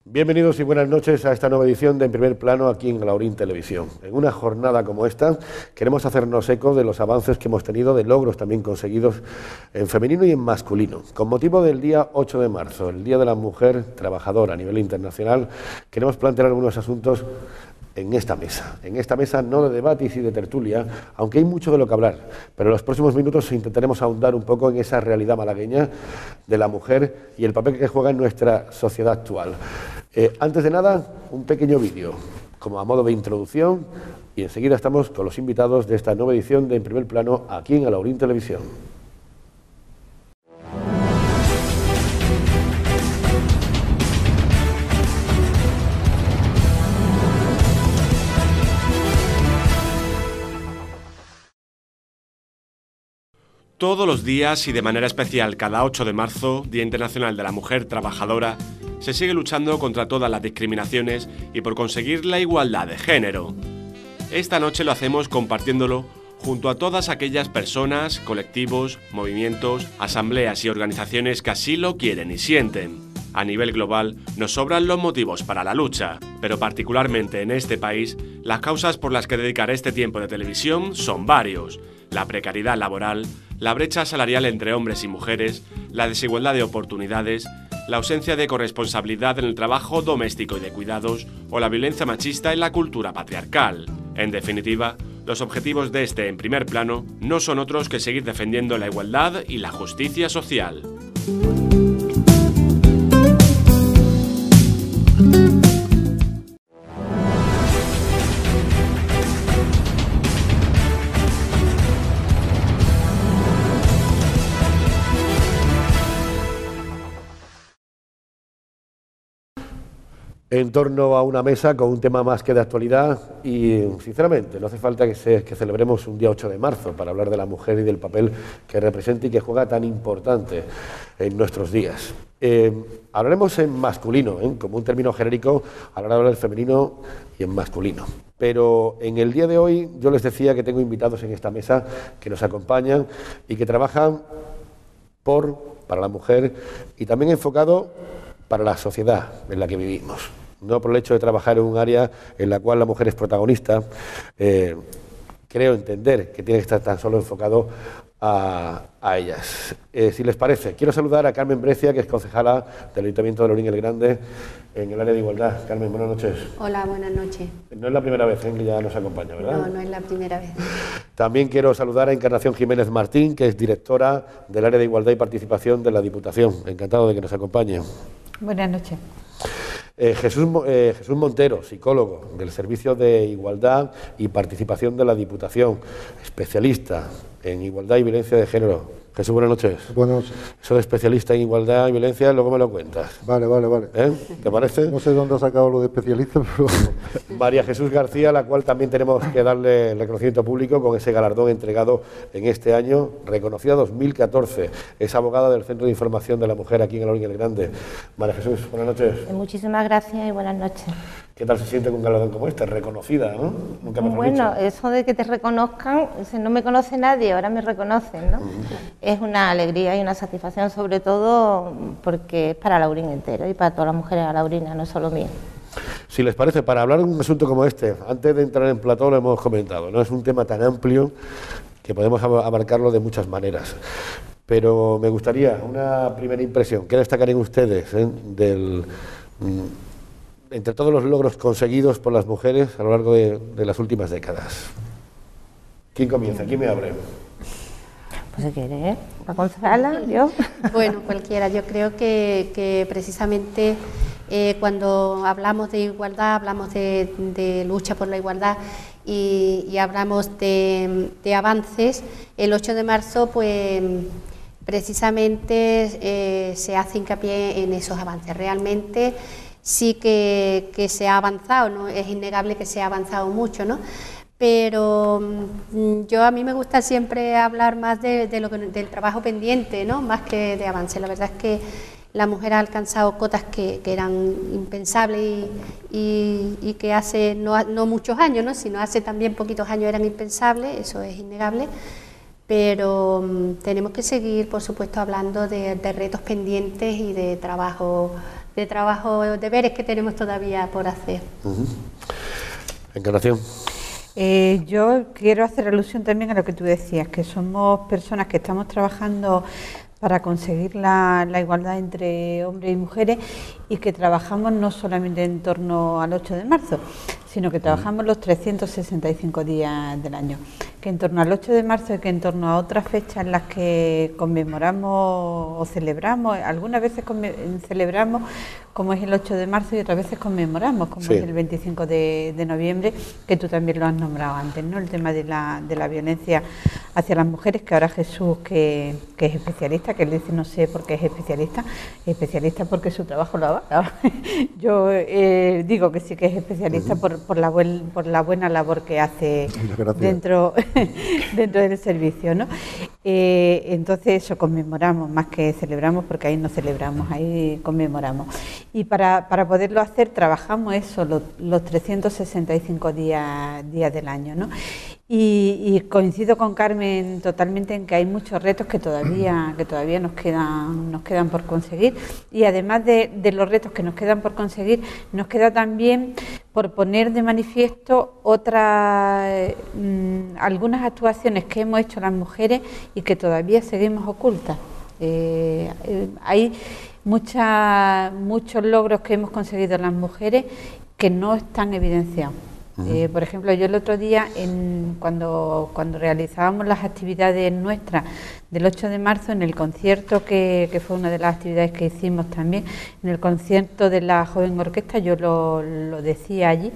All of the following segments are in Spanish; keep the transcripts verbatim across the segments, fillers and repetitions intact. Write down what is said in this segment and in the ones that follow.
Bienvenidos y buenas noches a esta nueva edición de En Primer Plano aquí en Alaurín Televisión. En una jornada como esta queremos hacernos eco de los avances que hemos tenido, de logros también conseguidos en femenino y en masculino. Con motivo del día ocho de marzo, el Día de la Mujer Trabajadora a nivel internacional, queremos plantear algunos asuntos en esta mesa, en esta mesa no de debate y sí de tertulia, aunque hay mucho de lo que hablar, pero en los próximos minutos intentaremos ahondar un poco en esa realidad malagueña de la mujer y el papel que juega en nuestra sociedad actual. Eh, antes de nada, un pequeño vídeo, como a modo de introducción, y enseguida estamos con los invitados de esta nueva edición de En Primer Plano aquí en Alaurín Televisión. Todos los días y de manera especial cada ocho de marzo, Día Internacional de la Mujer Trabajadora, se sigue luchando contra todas las discriminaciones y por conseguir la igualdad de género. Esta noche lo hacemos compartiéndolo junto a todas aquellas personas, colectivos, movimientos, asambleas y organizaciones que así lo quieren y sienten. A nivel global nos sobran los motivos para la lucha, pero particularmente en este país, las causas por las que dedicar este tiempo de televisión son varios: la precariedad laboral, la brecha salarial entre hombres y mujeres, la desigualdad de oportunidades, la ausencia de corresponsabilidad en el trabajo doméstico y de cuidados o la violencia machista en la cultura patriarcal. En definitiva, los objetivos de este En Primer Plano no son otros que seguir defendiendo la igualdad y la justicia social. En torno a una mesa con un tema más que de actualidad y, sinceramente, no hace falta que, se, que celebremos un día ocho de marzo para hablar de la mujer y del papel que representa y que juega tan importante en nuestros días. Eh, hablaremos en masculino, ¿eh? como un término genérico a la hora de hablar del femenino y en masculino. Pero en el día de hoy yo les decía que tengo invitados en esta mesa que nos acompañan y que trabajan por, para la mujer y también enfocado para la sociedad en la que vivimos. No por el hecho de trabajar en un área en la cual la mujer es protagonista, eh, creo entender que tiene que estar tan solo enfocado a, a ellas. Eh, si les parece, quiero saludar a Carmen Breccia, que es concejala del Ayuntamiento de Alaurín el Grande en el área de igualdad. Carmen, buenas noches. Hola, buenas noches. No es la primera vez ¿eh? que ya nos acompaña, ¿verdad? No, no es la primera vez. También quiero saludar a Encarnación Jiménez Martín, que es directora del área de igualdad y participación de la Diputación. Encantado de que nos acompañe. Buenas noches. Eh, Jesús, eh, Jesús Montero, psicólogo del Servicio de Igualdad y Participación de la Diputación, especialista en igualdad y violencia de género. Jesús, buenas noches. Buenas noches. Soy especialista en igualdad y violencia, luego me lo cuentas. Vale, vale, vale. ¿Eh? ¿Te parece? No sé dónde ha sacado lo de especialista, pero... María Jesús García, a la cual también tenemos que darle el reconocimiento público con ese galardón entregado en este año, reconocida dos mil catorce. Es abogada del Centro de Información de la Mujer aquí en Alaurín el Grande. María Jesús, buenas noches. Muchísimas gracias y buenas noches. ¿Qué tal se siente con un galardón como este? Reconocida, ¿no? Nunca mejor Bueno, dicho. eso de que te reconozcan, si no me conoce nadie, ahora me reconocen, ¿no? Uh-huh. Es una alegría y una satisfacción, sobre todo porque es para Alaurín entero y para todas las mujeres alaurinas, no solo mía. Si les parece, para hablar de un asunto como este, antes de entrar en plató lo hemos comentado, ¿no? Es un tema tan amplio que podemos abarcarlo de muchas maneras. Pero me gustaría una primera impresión. ¿Qué destacarían ustedes eh, del... entre todos los logros conseguidos por las mujeres a lo largo de, de las últimas décadas? ¿Quién comienza? ¿Quién me abre? Pues si quiere, ¿eh? ¿La concejala? ¿Yo? Bueno, cualquiera. Yo creo que, que precisamente eh, cuando hablamos de igualdad, hablamos de, de lucha por la igualdad y, y hablamos de, de avances, el ocho de marzo, pues precisamente eh, se hace hincapié en esos avances. Realmente sí que, que se ha avanzado, ¿no? Es innegable que se ha avanzado mucho, ¿no? Pero yo a mí me gusta siempre hablar más de, de lo que, del trabajo pendiente, ¿no? Más que de avance. La verdad es que la mujer ha alcanzado cotas que, que eran impensables y, y, y que hace no, no muchos años, ¿no? Sino hace también poquitos años eran impensables, eso es innegable. Pero um, tenemos que seguir, por supuesto, hablando de, de retos pendientes y de trabajo de trabajo, deberes que tenemos todavía por hacer. Uh-huh. Encarnación. Eh, yo quiero hacer alusión también a lo que tú decías, que somos personas que estamos trabajando para conseguir la, la igualdad entre hombres y mujeres y que trabajamos no solamente en torno al ocho de marzo, sino que trabajamos los trescientos sesenta y cinco días del año, que en torno al ocho de marzo y que en torno a otras fechas en las que conmemoramos o celebramos, algunas veces celebramos como es el ocho de marzo y otras veces conmemoramos como sí. es el veinticinco de noviembre, que tú también lo has nombrado antes, ¿no? El tema de la, de la violencia hacia las mujeres, que ahora Jesús, que, que es especialista, que él dice no sé por qué es especialista, es especialista porque su trabajo lo avala. Yo eh, digo que sí que es especialista uh-huh. por, por, la buen, por la buena labor que hace dentro, dentro del servicio, ¿no? Eh, entonces eso conmemoramos, más que celebramos, porque ahí no celebramos, ahí conmemoramos. Y para, para poderlo hacer trabajamos eso, los, los trescientos sesenta y cinco días, días del año, ¿no? Y, y coincido con Carmen totalmente en que hay muchos retos que todavía, que todavía nos quedan, nos quedan por conseguir, y además de, de los retos que nos quedan por conseguir, nos queda también por poner de manifiesto otras, mmm, algunas actuaciones que hemos hecho las mujeres y que todavía seguimos ocultas. Eh, eh, hay mucha, muchos logros que hemos conseguido las mujeres que no están evidenciados. Eh, por ejemplo, yo el otro día, en, cuando, cuando realizábamos las actividades nuestras del ocho de marzo, en el concierto, que, que fue una de las actividades que hicimos también, en el concierto de la Joven Orquesta, yo lo, lo decía allí,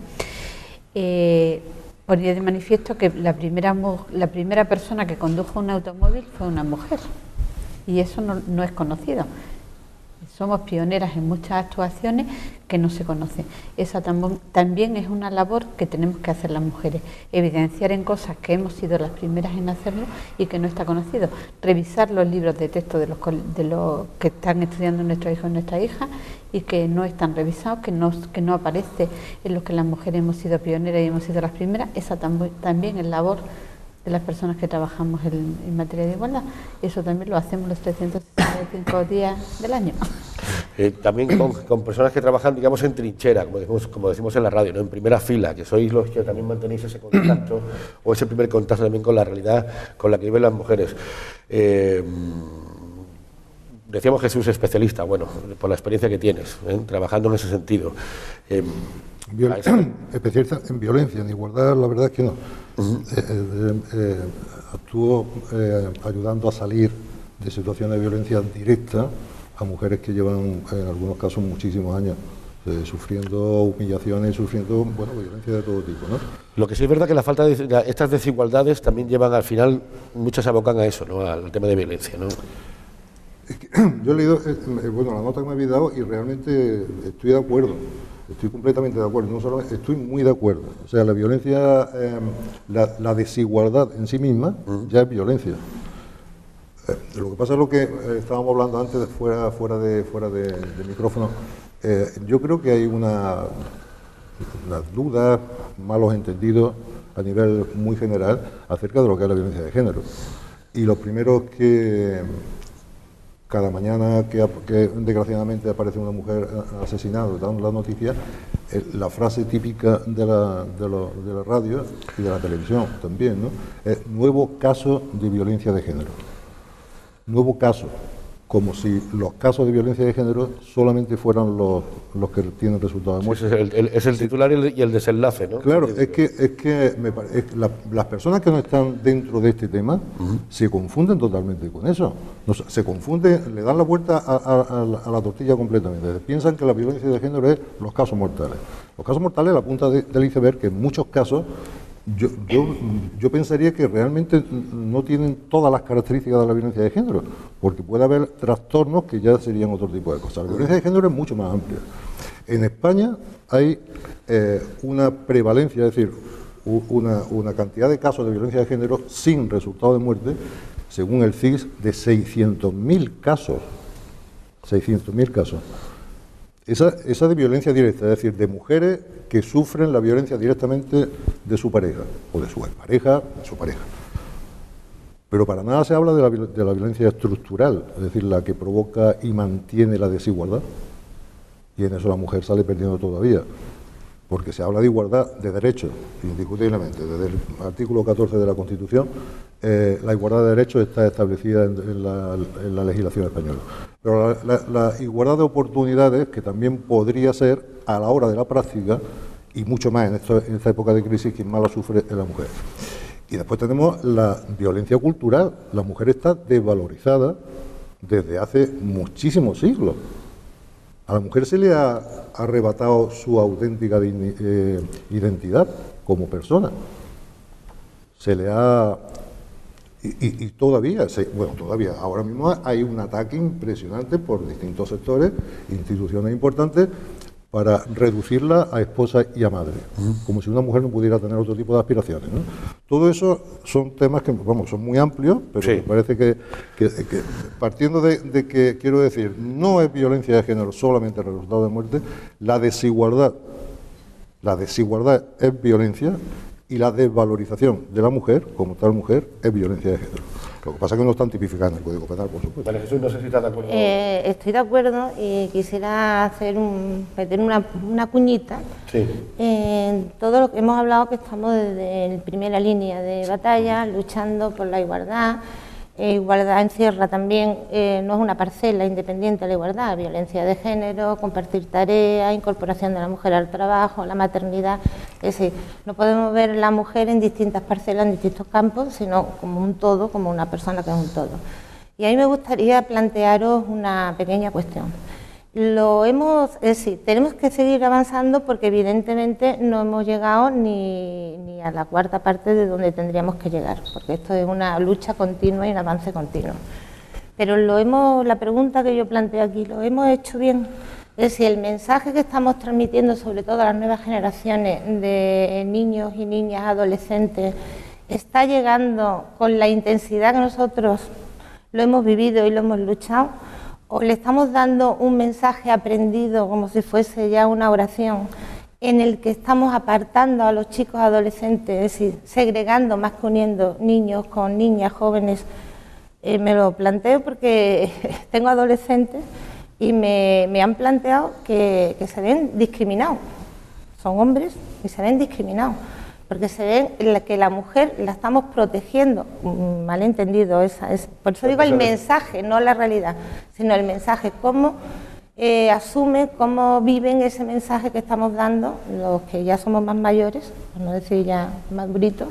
eh, ponía de manifiesto que la primera, la primera persona que condujo un automóvil fue una mujer, y eso no, no es conocido. Somos pioneras en muchas actuaciones que no se conocen. Esa tam también es una labor que tenemos que hacer las mujeres, evidenciar en cosas que hemos sido las primeras en hacerlo y que no está conocido, revisar los libros de texto de los, de los que están estudiando nuestros hijos y nuestras hijas y que no están revisados, que no, que no aparece en los que las mujeres hemos sido pioneras y hemos sido las primeras. Esa tam también es labor de las personas que trabajamos en, en materia de igualdad. Eso también lo hacemos los trescientos sesenta y cinco días del año. Eh, también con, con personas que trabajan, digamos, en trinchera, como decimos, como decimos en la radio, ¿no? En primera fila, que sois los que también mantenéis ese contacto o ese primer contacto también con la realidad con la que viven las mujeres. Eh, decíamos Jesús especialista, bueno, por la experiencia que tienes, ¿eh? Trabajando en ese sentido. Eh, Viol especialista en violencia, en igualdad, la verdad es que no. Uh-huh. eh, eh, eh, actúo eh, ayudando a salir de situaciones de violencia directa a mujeres que llevan, en algunos casos, muchísimos años eh, sufriendo humillaciones, sufriendo, bueno, violencia de todo tipo, ¿no? Lo que sí es verdad que la falta de la, estas desigualdades también llevan al final, muchas abocan a eso, ¿no? Al tema de violencia, ¿no? Es que, yo he leído, eh, bueno, la nota que me habéis dado y realmente estoy de acuerdo. Estoy completamente de acuerdo, no solo estoy muy de acuerdo. O sea, la violencia, eh, la, la desigualdad en sí misma uh-huh. ya es violencia. Eh, lo que pasa es lo que eh, estábamos hablando antes, de fuera, fuera de fuera de, de micrófono. Eh, yo creo que hay una, unas dudas, malos entendidos a nivel muy general acerca de lo que es la violencia de género. Y lo primero que cada mañana que, que desgraciadamente aparece una mujer asesinada, dando la noticia, eh, la frase típica de la, de, lo, de la radio y de la televisión también, ¿no? Es nuevo caso de violencia de género. Nuevo caso, como si los casos de violencia de género solamente fueran los, los que tienen resultados de muerte. Sí, es, el, el, es el titular y el, y el desenlace, ¿no? Claro, es que, es que me pare, es, la, las personas que no están dentro de este tema uh-huh. se confunden totalmente con eso. No, se confunden, le dan la vuelta a, a, a, la, a la tortilla completamente. Piensan que la violencia de género es los casos mortales. Los casos mortales, la punta de, del iceberg, que en muchos casos Yo, yo, yo pensaría que realmente no tienen todas las características de la violencia de género, porque puede haber trastornos que ya serían otro tipo de cosas. La violencia de género es mucho más amplia. En España hay eh, una prevalencia, es decir, una, una cantidad de casos de violencia de género sin resultado de muerte, según el C I S, de seiscientos mil casos. seiscientos mil casos. Esa, esa de violencia directa, es decir, de mujeres que sufren la violencia directamente de su pareja, o de su pareja, de su pareja. Pero para nada se habla de la, de la violencia estructural, es decir, la que provoca y mantiene la desigualdad. y en eso la mujer sale perdiendo todavía, porque se habla de igualdad de derechos, indiscutiblemente. Desde el artículo catorce de la Constitución, eh, la igualdad de derechos está establecida en, en, la, en la legislación española. Pero la, la, la igualdad de oportunidades, que también podría ser a la hora de la práctica, y mucho más en, esto, en esta época de crisis, quien más la sufre es la mujer. Y después tenemos la violencia cultural. La mujer está desvalorizada desde hace muchísimos siglos. A la mujer se le ha arrebatado su auténtica eh, identidad como persona. Se le ha... Y, y, y todavía, se, bueno, todavía, ahora mismo hay un ataque impresionante por distintos sectores, instituciones importantes, para reducirla a esposa y a madre, mm. como si una mujer no pudiera tener otro tipo de aspiraciones, ¿no? Todo eso son temas que, vamos, son muy amplios, pero sí. me parece que, que, que partiendo de, de que, quiero decir, no es violencia de género solamente el resultado de muerte, la desigualdad, la desigualdad es violencia y la desvalorización de la mujer, como tal mujer, es violencia de género. Lo que pasa es que no están tipificadas en el Código Penal, por supuesto. Vale, Jesús, no sé si estás de acuerdo. Eh, estoy de acuerdo y quisiera hacer un, meter una, una cuñita sí. en todo lo que hemos hablado, que estamos desde la primera línea de batalla, luchando por la igualdad. Eh, igualdad encierra también, eh, no es una parcela independiente de la igualdad, violencia de género, compartir tareas, incorporación de la mujer al trabajo, la maternidad. Es decir, no podemos ver a la mujer en distintas parcelas, en distintos campos, sino como un todo, como una persona que es un todo. Y a mí me gustaría plantearos una pequeña cuestión. Lo hemos, es decir, tenemos que seguir avanzando porque evidentemente no hemos llegado ni, ni a la cuarta parte de donde tendríamos que llegar, porque esto es una lucha continua y un avance continuo. Pero lo hemos, la pregunta que yo planteo aquí, ¿lo hemos hecho bien? Es decir, el mensaje que estamos transmitiendo, sobre todo a las nuevas generaciones de niños y niñas, adolescentes, ¿está llegando con la intensidad que nosotros lo hemos vivido y lo hemos luchado? ¿O le estamos dando un mensaje aprendido como si fuese ya una oración en el que estamos apartando a los chicos adolescentes, es decir, segregando más que uniendo niños con niñas, jóvenes? Eh, me lo planteo porque tengo adolescentes y me, me han planteado que, que se ven discriminados. Son hombres y se ven discriminados, porque se ven que la mujer la estamos protegiendo, malentendido, esa es, por eso digo el mensaje, no la realidad, sino el mensaje, cómo eh, asumen, cómo viven ese mensaje que estamos dando, los que ya somos más mayores, por no decir ya más britos,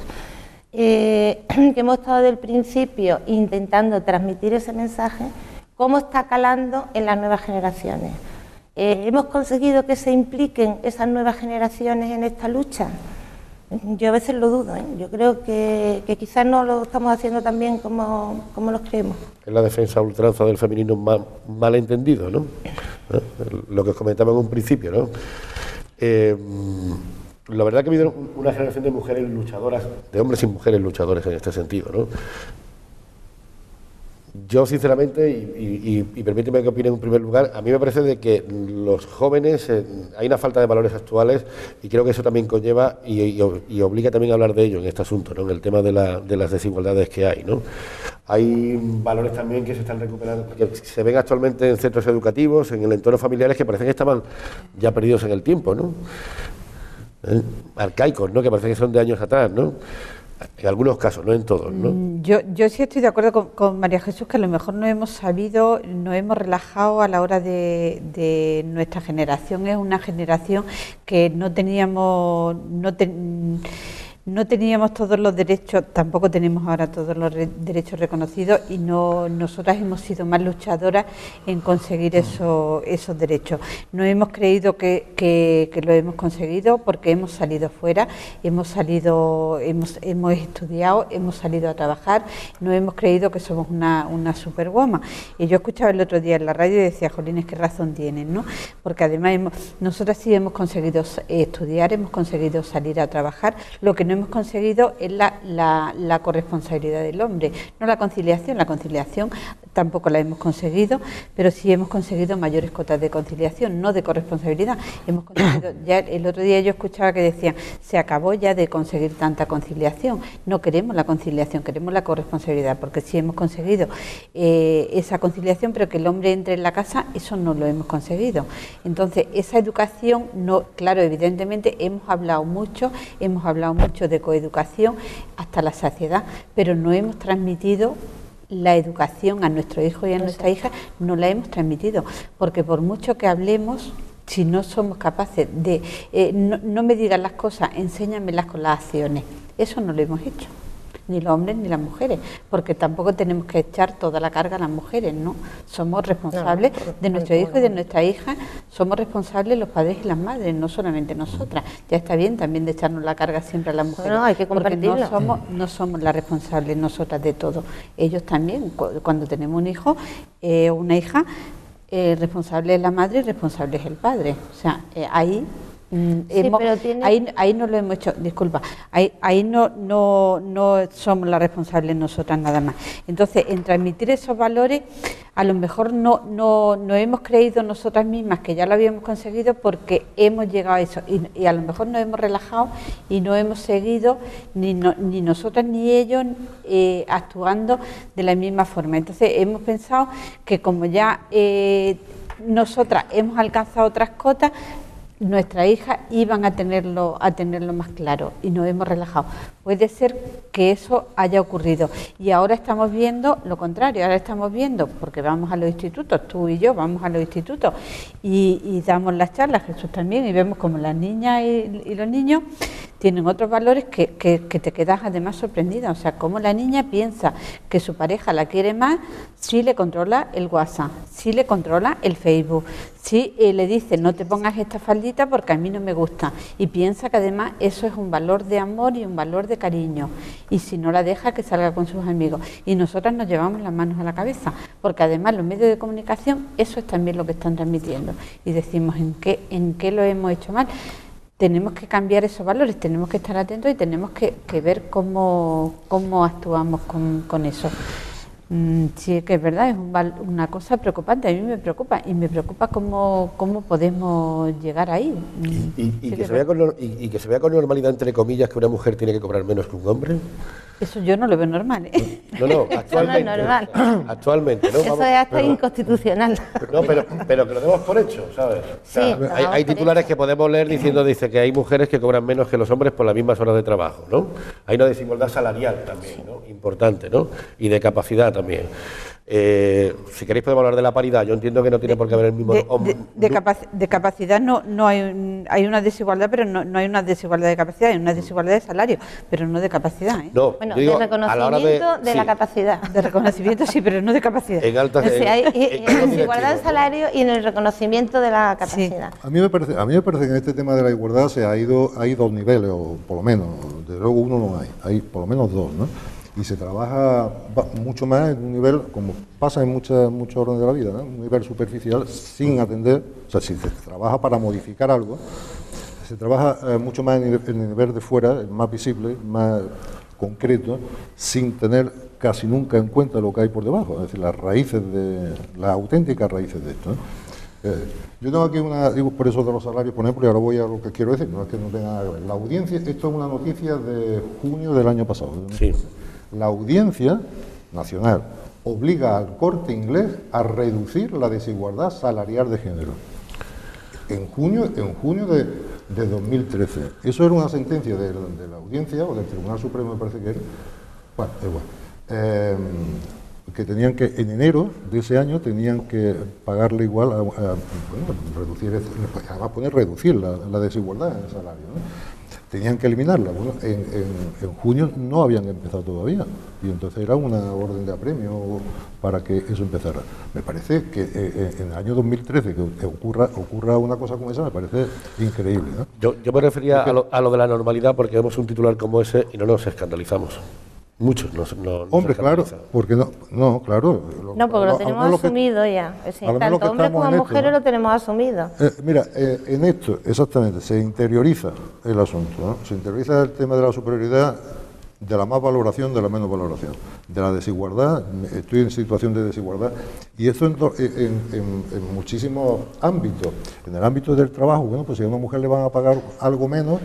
eh, que hemos estado desde el principio intentando transmitir ese mensaje, cómo está calando en las nuevas generaciones. Eh, ¿Hemos conseguido que se impliquen esas nuevas generaciones en esta lucha? Yo a veces lo dudo, ¿eh? Yo creo que, que quizás no lo estamos haciendo tan bien como, como los creemos. Es la defensa a ultranza del feminismo mal, malentendido, ¿no? ¿Eh? Lo que os comentaba en un principio, ¿no? Eh, la verdad que ha habido una generación de mujeres luchadoras, de hombres y mujeres luchadores en este sentido, ¿no? Yo, sinceramente, y, y, y permíteme que opine en primer lugar, a mí me parece de que los jóvenes, eh, hay una falta de valores actuales y creo que eso también conlleva y, y, y obliga también a hablar de ello en este asunto, ¿no? En el tema de, la, de las desigualdades que hay, ¿no? Hay valores también que se están recuperando, que se ven actualmente en centros educativos, en el entorno familiares, que parecen que estaban ya perdidos en el tiempo, ¿no? ¿Eh? Arcaicos, ¿no? Que parece que son de años atrás, ¿no? En algunos casos, no en todos, ¿no? Yo, yo sí estoy de acuerdo con, con María Jesús, que a lo mejor no hemos sabido, no hemos relajado a la hora de, de nuestra generación. Es una generación que no teníamos, no ten, no teníamos todos los derechos, tampoco tenemos ahora todos los re, derechos reconocidos y no nosotras hemos sido más luchadoras en conseguir eso, esos derechos. No hemos creído que, que, que lo hemos conseguido porque hemos salido fuera, hemos salido, hemos, hemos estudiado, hemos salido a trabajar, no hemos creído que somos una, una superwoman. Y yo escuchaba el otro día en la radio y decía, jolines, qué razón tienen, ¿no? Porque además hemos, nosotras sí hemos conseguido estudiar, hemos conseguido salir a trabajar, lo que no hemos conseguido es la, la, la corresponsabilidad del hombre, no la conciliación. La conciliación tampoco la hemos conseguido, pero sí hemos conseguido mayores cotas de conciliación, no de corresponsabilidad. Hemos conseguido, ya el otro día yo escuchaba que decían, se acabó ya de conseguir tanta conciliación. No queremos la conciliación, queremos la corresponsabilidad, porque sí hemos conseguido eh, esa conciliación, pero que el hombre entre en la casa, eso no lo hemos conseguido. Entonces, esa educación, no, claro, evidentemente hemos hablado mucho, hemos hablado mucho de coeducación hasta la saciedad, pero no hemos transmitido la educación a nuestros hijos y a nuestras hijas, no la hemos transmitido, porque por mucho que hablemos, si no somos capaces de, eh, no, no me digas las cosas, enséñamelas con las acciones, eso no lo hemos hecho, ni los hombres ni las mujeres, porque tampoco tenemos que echar toda la carga a las mujeres, ¿no? Somos responsables no, de nuestros hijos y de nuestras hijas, somos responsables los padres y las madres, no solamente nosotras. Ya está bien también de echarnos la carga siempre a las mujeres, no, hay que porque no somos, no somos las responsables nosotras de todo. Ellos también, cuando tenemos un hijo o eh, una hija, eh, responsable es la madre y responsable es el padre. O sea, eh, ahí... Sí, hemos, tiene... ahí, ahí no lo hemos hecho, disculpa, ahí, ahí no, no, no somos las responsables nosotras nada más. Entonces, en transmitir esos valores, a lo mejor no, no, no hemos creído nosotras mismas que ya lo habíamos conseguido porque hemos llegado a eso y, y a lo mejor nos hemos relajado y no hemos seguido ni, no, ni nosotras ni ellos eh, actuando de la misma forma. Entonces, hemos pensado que como ya eh, nosotras hemos alcanzado otras cotas, nuestras hijas iban a tenerlo, a tenerlo más claro y nos hemos relajado. Puede ser que eso haya ocurrido y ahora estamos viendo lo contrario, ahora estamos viendo, porque vamos a los institutos, tú y yo vamos a los institutos y, y damos las charlas, Jesús también, y vemos como las niñas y, y los niños tienen otros valores que, que, que te quedas además sorprendida, o sea, cómo la niña piensa que su pareja la quiere más si le controla el WhatsApp, si le controla el Facebook, si eh, le dice no te pongas esta faldita porque a mí no me gusta, y piensa que además eso es un valor de amor y un valor de cariño, y si no la deja que salga con sus amigos, y nosotras nos llevamos las manos a la cabeza, porque además los medios de comunicación eso es también lo que están transmitiendo, y decimos en qué, en qué lo hemos hecho mal. Tenemos que cambiar esos valores, tenemos que estar atentos y tenemos que, que ver cómo, cómo actuamos con, con eso. Mm, sí, que es verdad, es un, una cosa preocupante, a mí me preocupa y me preocupa cómo, cómo podemos llegar ahí. Y, y, y, sí, que se vea con, y, y que se vea con normalidad, entre comillas, que una mujer tiene que cobrar menos que un hombre. Eso yo no lo veo normal, ¿eh? No, no, actualmente. Eso no es normal. Actualmente, ¿no? Eso Vamos, es hasta pero, inconstitucional. No, pero, pero que lo demos por hecho, ¿sabes? Sí, o sea, hay, hay titulares que podemos leer diciendo dice que hay mujeres que cobran menos que los hombres por las mismas horas de trabajo, ¿no? Hay una desigualdad salarial también, ¿no? Importante, ¿no? Y de capacidad también. Eh, si queréis podemos hablar de la paridad. Yo entiendo que no tiene por qué haber el mismo... De, de, de, capac de capacidad no, no hay, un, hay una desigualdad, pero no, no hay una desigualdad de capacidad, hay una desigualdad de salario, pero no de capacidad, ¿eh? No, bueno, digo, de reconocimiento a la hora de, de sí. la capacidad. De reconocimiento sí, pero no de capacidad. En alta, o sea, hay, en, en en desigualdad en salario y en el reconocimiento de la capacidad. Sí. A mí me parece, a mí me parece que en este tema de la igualdad se ha ido, hay dos niveles, o por lo menos, desde luego uno no hay, hay por lo menos dos, ¿no? Y se trabaja mucho más en un nivel, como pasa en muchas muchos órdenes de la vida, ¿no? Un nivel superficial sin atender, o sea, si se trabaja para modificar algo, se trabaja eh, mucho más en el nivel de fuera, más visible, más concreto, sin tener casi nunca en cuenta lo que hay por debajo, es decir, las raíces de, las auténticas raíces de esto, ¿no? Eh, yo tengo aquí una, digo por eso de los salarios, por ejemplo, y ahora voy a lo que quiero decir, no es que no tenga nada que ver. La audiencia, esto es una noticia de junio del año pasado. Sí. La Audiencia Nacional obliga al Corte Inglés a reducir la desigualdad salarial de género. En junio, en junio de, de dos mil trece. Eso era una sentencia de, de la Audiencia, o del Tribunal Supremo, me parece que era. Bueno, igual. Eh, que tenían que, en enero de ese año, tenían que pagarle igual, a, a bueno, reducir, además poner reducir la, la desigualdad en el salario, ¿no? Tenían que eliminarla. Bueno, en, en, en junio no habían empezado todavía, y entonces era una orden de apremio para que eso empezara. Me parece que eh, en el año dos mil trece que ocurra, ocurra una cosa como esa, me parece increíble, ¿no? Yo, yo me refería a lo, a lo de la normalidad, porque vemos un titular como ese y no nos escandalizamos. Muchos no, no, no Hombre, claro, porque no, no, claro. No, porque lo tenemos asumido ya. Es decir, tanto hombres como mujeres esto, ¿no? Lo tenemos asumido. Eh, mira, eh, en esto, exactamente, se interioriza el asunto, ¿no? Se interioriza el tema de la superioridad, de la más valoración, de la menos valoración, de la desigualdad. Estoy en situación de desigualdad, y esto en, en, en, en muchísimos ámbitos. En el ámbito del trabajo, bueno, pues si a una mujer le van a pagar algo menos,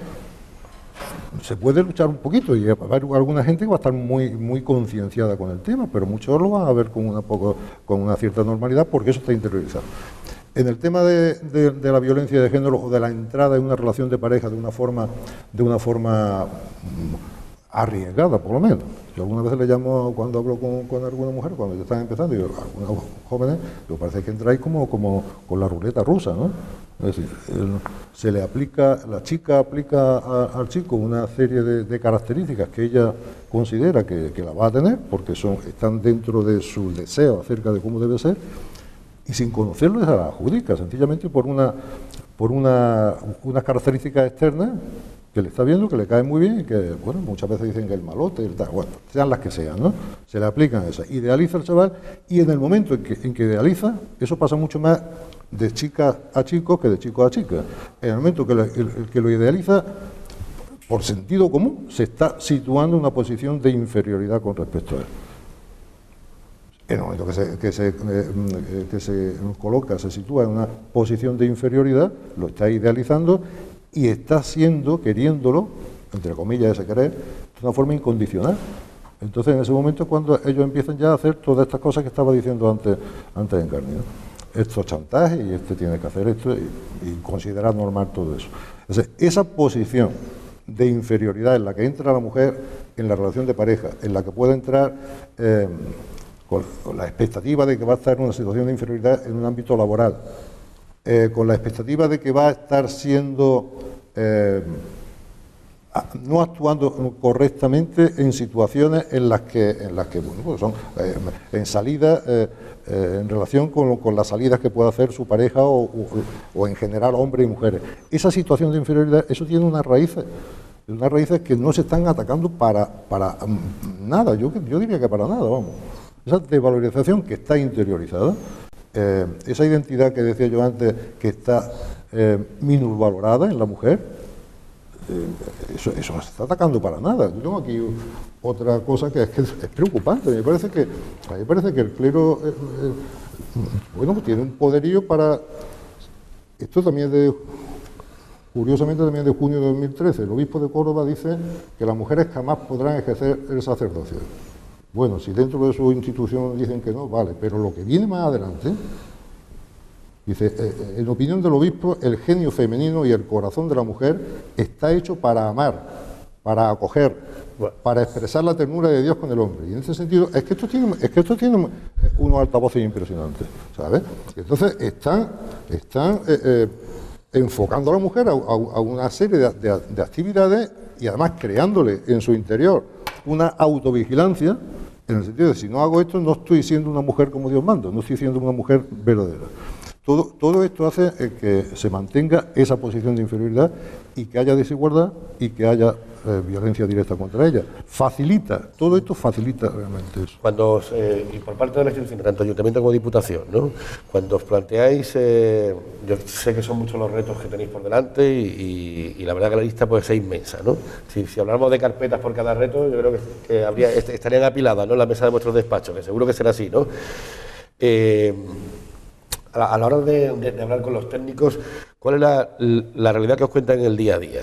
se puede luchar un poquito, y haber alguna gente que va a estar muy muy concienciada con el tema, pero muchos lo van a ver con una poco con una cierta normalidad, porque eso está interiorizado. En el tema de, de, de la violencia de género, o de la entrada en una relación de pareja de una forma de una forma arriesgada, por lo menos. Yo algunas veces le llamo, cuando hablo con, con alguna mujer, cuando ya están empezando, y algunos jóvenes, me parece que entráis como, como con la ruleta rusa, ¿no? Es decir, el, se le aplica, la chica aplica a, al chico una serie de, de características que ella considera que, que la va a tener, porque son, están dentro de su deseo acerca de cómo debe ser, y sin conocerlo se la adjudica, sencillamente por una por una unas características externas que le está viendo, que le caen muy bien, y que, bueno, muchas veces dicen que el malote, el tal, bueno, sean las que sean, ¿no? Se le aplican esas. Idealiza el chaval, y en el momento en que, en que idealiza, eso pasa mucho más de chicas a chicos que de chicos a chicas. En el momento que, le, el, el que lo idealiza, por sentido común, se está situando en una posición de inferioridad con respecto a él. En el momento que se, que, se, eh, que se coloca, se sitúa en una posición de inferioridad, lo está idealizando y está siendo, queriéndolo, entre comillas ese querer, de una forma incondicional. Entonces, en ese momento es cuando ellos empiezan ya a hacer todas estas cosas que estaba diciendo antes, antes en Encarni, ¿no? Estos chantajes, y este tiene que hacer esto, y, y considerar normal todo eso. Entonces, esa posición de inferioridad en la que entra la mujer en la relación de pareja, en la que puede entrar eh, con, con la expectativa de que va a estar en una situación de inferioridad en un ámbito laboral, eh, con la expectativa de que va a estar siendo, eh, no actuando correctamente en situaciones en las que, en las que bueno, pues son eh, en salidas, eh, eh, en relación con, con las salidas que pueda hacer su pareja, o, o, o en general hombres y mujeres. Esa situación de inferioridad, eso tiene unas raíces, unas raíces que no se están atacando para, para nada, yo, yo diría que para nada, vamos. Esa desvalorización que está interiorizada, eh, esa identidad que decía yo antes, que está eh, minusvalorada en la mujer, eh, eso, eso no se está atacando para nada. Yo tengo aquí otra cosa que es, que es preocupante. Me parece que, a mí me parece que el clero, eh, eh, bueno, tiene un poderío para... Esto también es de... Curiosamente también de junio de dos mil trece, el obispo de Córdoba dice que las mujeres jamás podrán ejercer el sacerdocio. Bueno, si dentro de su institución dicen que no, vale, pero lo que viene más adelante, dice, eh, en opinión del obispo, el genio femenino y el corazón de la mujer está hecho para amar, para acoger, para expresar la ternura de Dios con el hombre. Y en ese sentido, es que esto tiene, es que esto tiene unos altavoces impresionantes, ¿sabes? Entonces, están, están eh, eh, enfocando a la mujer a, a, a una serie de, de, de actividades, y además creándole en su interior una autovigilancia, en el sentido de, si no hago esto, no estoy siendo una mujer como Dios manda, no estoy siendo una mujer verdadera. Todo, todo esto hace eh, que se mantenga esa posición de inferioridad, y que haya desigualdad, y que haya eh, violencia directa contra ella. Facilita, todo esto facilita realmente eso. Cuando, eh, y por parte de la institución, tanto Ayuntamiento como Diputación, ¿no? Cuando os planteáis, eh, yo sé que son muchos los retos que tenéis por delante, y, y, y la verdad que la lista puede ser inmensa, ¿no? Si, si hablamos de carpetas por cada reto, yo creo que, que habría, estarían apiladas, ¿no?, en la mesa de vuestros despachos, que seguro que será así, ¿no? Eh, a, la, a la hora de, de, de hablar con los técnicos, ¿cuál es la, la realidad que os cuentan en el día a día?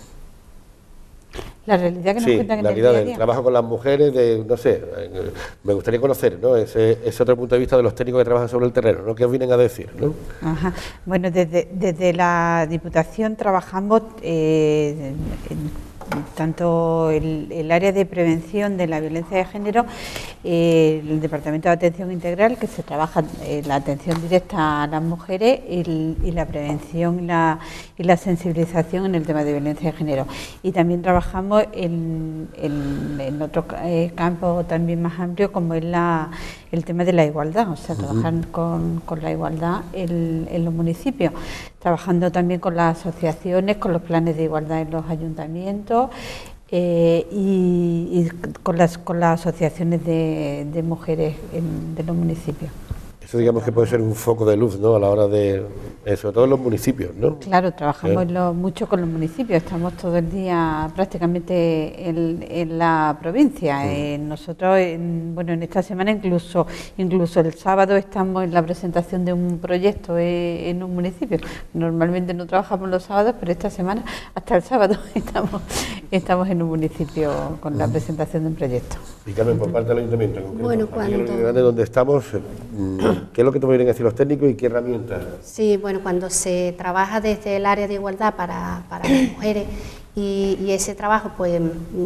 La realidad que nos sí, cuentan en la el realidad día a del día. trabajo con las mujeres, de, no sé, me gustaría conocer, ¿no?, ese, ese otro punto de vista de los técnicos que trabajan sobre el terreno, ¿no?, ¿qué os vienen a decir, ¿no? Ajá. Bueno, desde, desde la Diputación trabajamos eh, en, en, tanto el, el área de prevención de la violencia de género, eh, el Departamento de Atención Integral, que se trabaja eh, la atención directa a las mujeres, y, y la prevención y la, y la sensibilización en el tema de violencia de género. Y también trabajamos en, en, en otro eh, campo también más amplio, como es la, el tema de la igualdad, o sea, uh-huh. trabajar con, con la igualdad en, en los municipios, trabajando también con las asociaciones, con los planes de igualdad en los ayuntamientos, eh, y, y con, las, con las asociaciones de, de mujeres en, de los municipios. Eso digamos que puede ser un foco de luz, ¿no?, a la hora de, eh, sobre todo en los municipios, ¿no? Claro, trabajamos ¿Eh? lo, mucho con los municipios, estamos todo el día prácticamente en, en la provincia. Sí. Eh, nosotros, en, bueno, en esta semana incluso incluso el sábado estamos en la presentación de un proyecto eh, en un municipio. Normalmente no trabajamos los sábados, pero esta semana, hasta el sábado, estamos, estamos en un municipio con la presentación de un proyecto. Y Carmen, por parte del Ayuntamiento, en bueno, cuando... de donde estamos, ¿qué es lo que te vienen a decir los técnicos y qué herramientas? Sí, bueno, cuando se trabaja desde el área de igualdad para, para las mujeres y, y ese trabajo, pues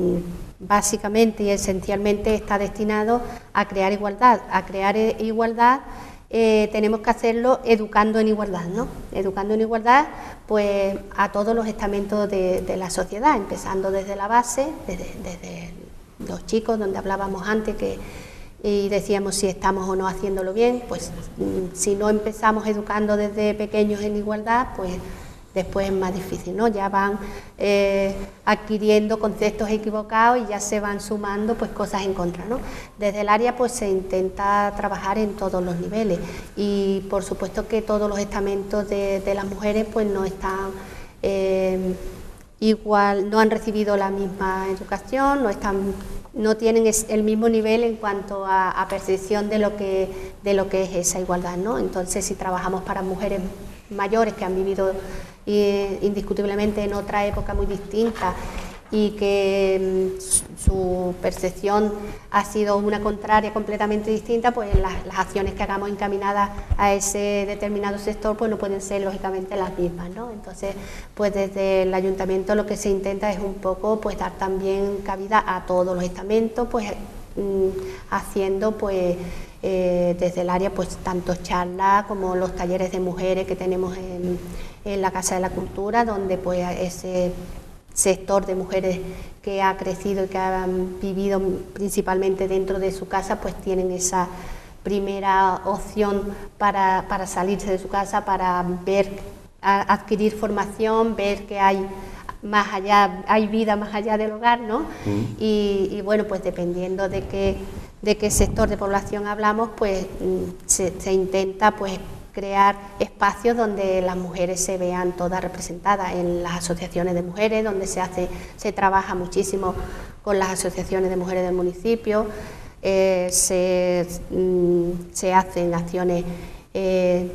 básicamente y esencialmente está destinado a crear igualdad. A crear igualdad eh, tenemos que hacerlo educando en igualdad, ¿no? Educando en igualdad, pues a todos los estamentos de, de la sociedad, empezando desde la base, desde, desde los chicos, donde hablábamos antes que y decíamos si estamos o no haciéndolo bien. Pues si no empezamos educando desde pequeños en igualdad, pues después es más difícil, ¿no? Ya van eh, adquiriendo conceptos equivocados y ya se van sumando pues cosas en contra, ¿no? Desde el área pues se intenta trabajar en todos los niveles y por supuesto que todos los estamentos de, de las mujeres pues no están eh, igual, no han recibido la misma educación, no están no tienen el mismo nivel en cuanto a, a percepción de lo que de lo que es esa igualdad, ¿no? Entonces, si trabajamos para mujeres mayores que han vivido eh, indiscutiblemente en otra época muy distinta y que mm, su percepción ha sido una contraria completamente distinta, pues las, las acciones que hagamos encaminadas a ese determinado sector pues no pueden ser lógicamente las mismas, ¿no? Entonces, pues desde el ayuntamiento lo que se intenta es un poco pues dar también cabida a todos los estamentos, pues mm, haciendo pues eh, desde el área pues tanto charlas como los talleres de mujeres que tenemos en, en la Casa de la Cultura, donde pues ese sector de mujeres que ha crecido y que han vivido principalmente dentro de su casa, pues tienen esa primera opción para, para salirse de su casa, para ver, a, adquirir formación, ver que hay más allá, hay vida más allá del hogar, ¿no? Mm. Y, y bueno, pues dependiendo de qué, de qué sector de población hablamos, pues se, se intenta pues crear espacios donde las mujeres se vean todas representadas en las asociaciones de mujeres, donde se hace, se trabaja muchísimo con las asociaciones de mujeres del municipio, eh, se, mm, se hacen acciones eh,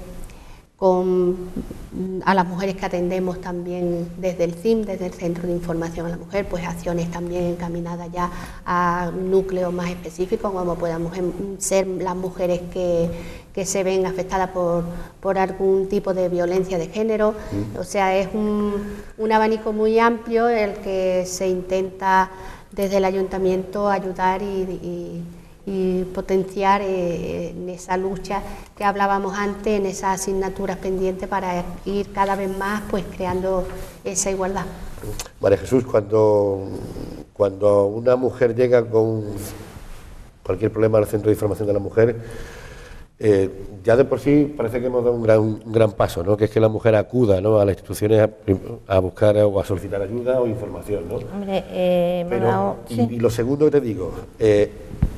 con a las mujeres que atendemos también desde el C I M, desde el Centro de Información a la Mujer, pues acciones también encaminadas ya a núcleos más específicos, como puedan ser las mujeres que, que se ven afectadas por, por algún tipo de violencia de género. Mm. O sea, es un, un abanico muy amplio el que se intenta desde el ayuntamiento ayudar y, y y potenciar eh, en esa lucha que hablábamos antes, en esas asignaturas pendientes para ir cada vez más pues creando esa igualdad. María Jesús, cuando, cuando una mujer llega con cualquier problema al Centro de Información de la Mujer, eh, ya de por sí parece que hemos dado un gran, un gran paso, ¿no? Que es que la mujer acuda, ¿no?, a las instituciones a, a buscar o a solicitar ayuda o información, ¿no? Hombre, eh, Pero, dado, y, sí. y lo segundo que te digo, eh,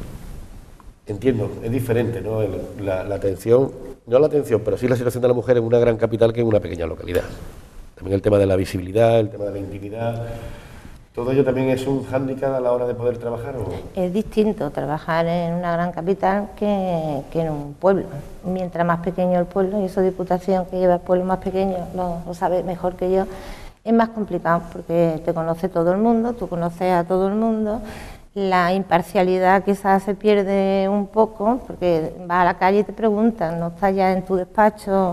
entiendo, es diferente, ¿no?, la, la atención, no la atención, pero sí la situación de la mujer en una gran capital que en una pequeña localidad. También el tema de la visibilidad, el tema de la intimidad, ¿todo ello también es un hándicap a la hora de poder trabajar? ¿O? Es distinto trabajar en una gran capital que, que en un pueblo. Mientras más pequeño el pueblo, y eso Diputación que lleva el pueblo más pequeño lo, lo sabe mejor que yo, es más complicado porque te conoce todo el mundo, tú conoces a todo el mundo. La imparcialidad quizás se pierde un poco, porque vas a la calle y te preguntan, no estás ya en tu despacho.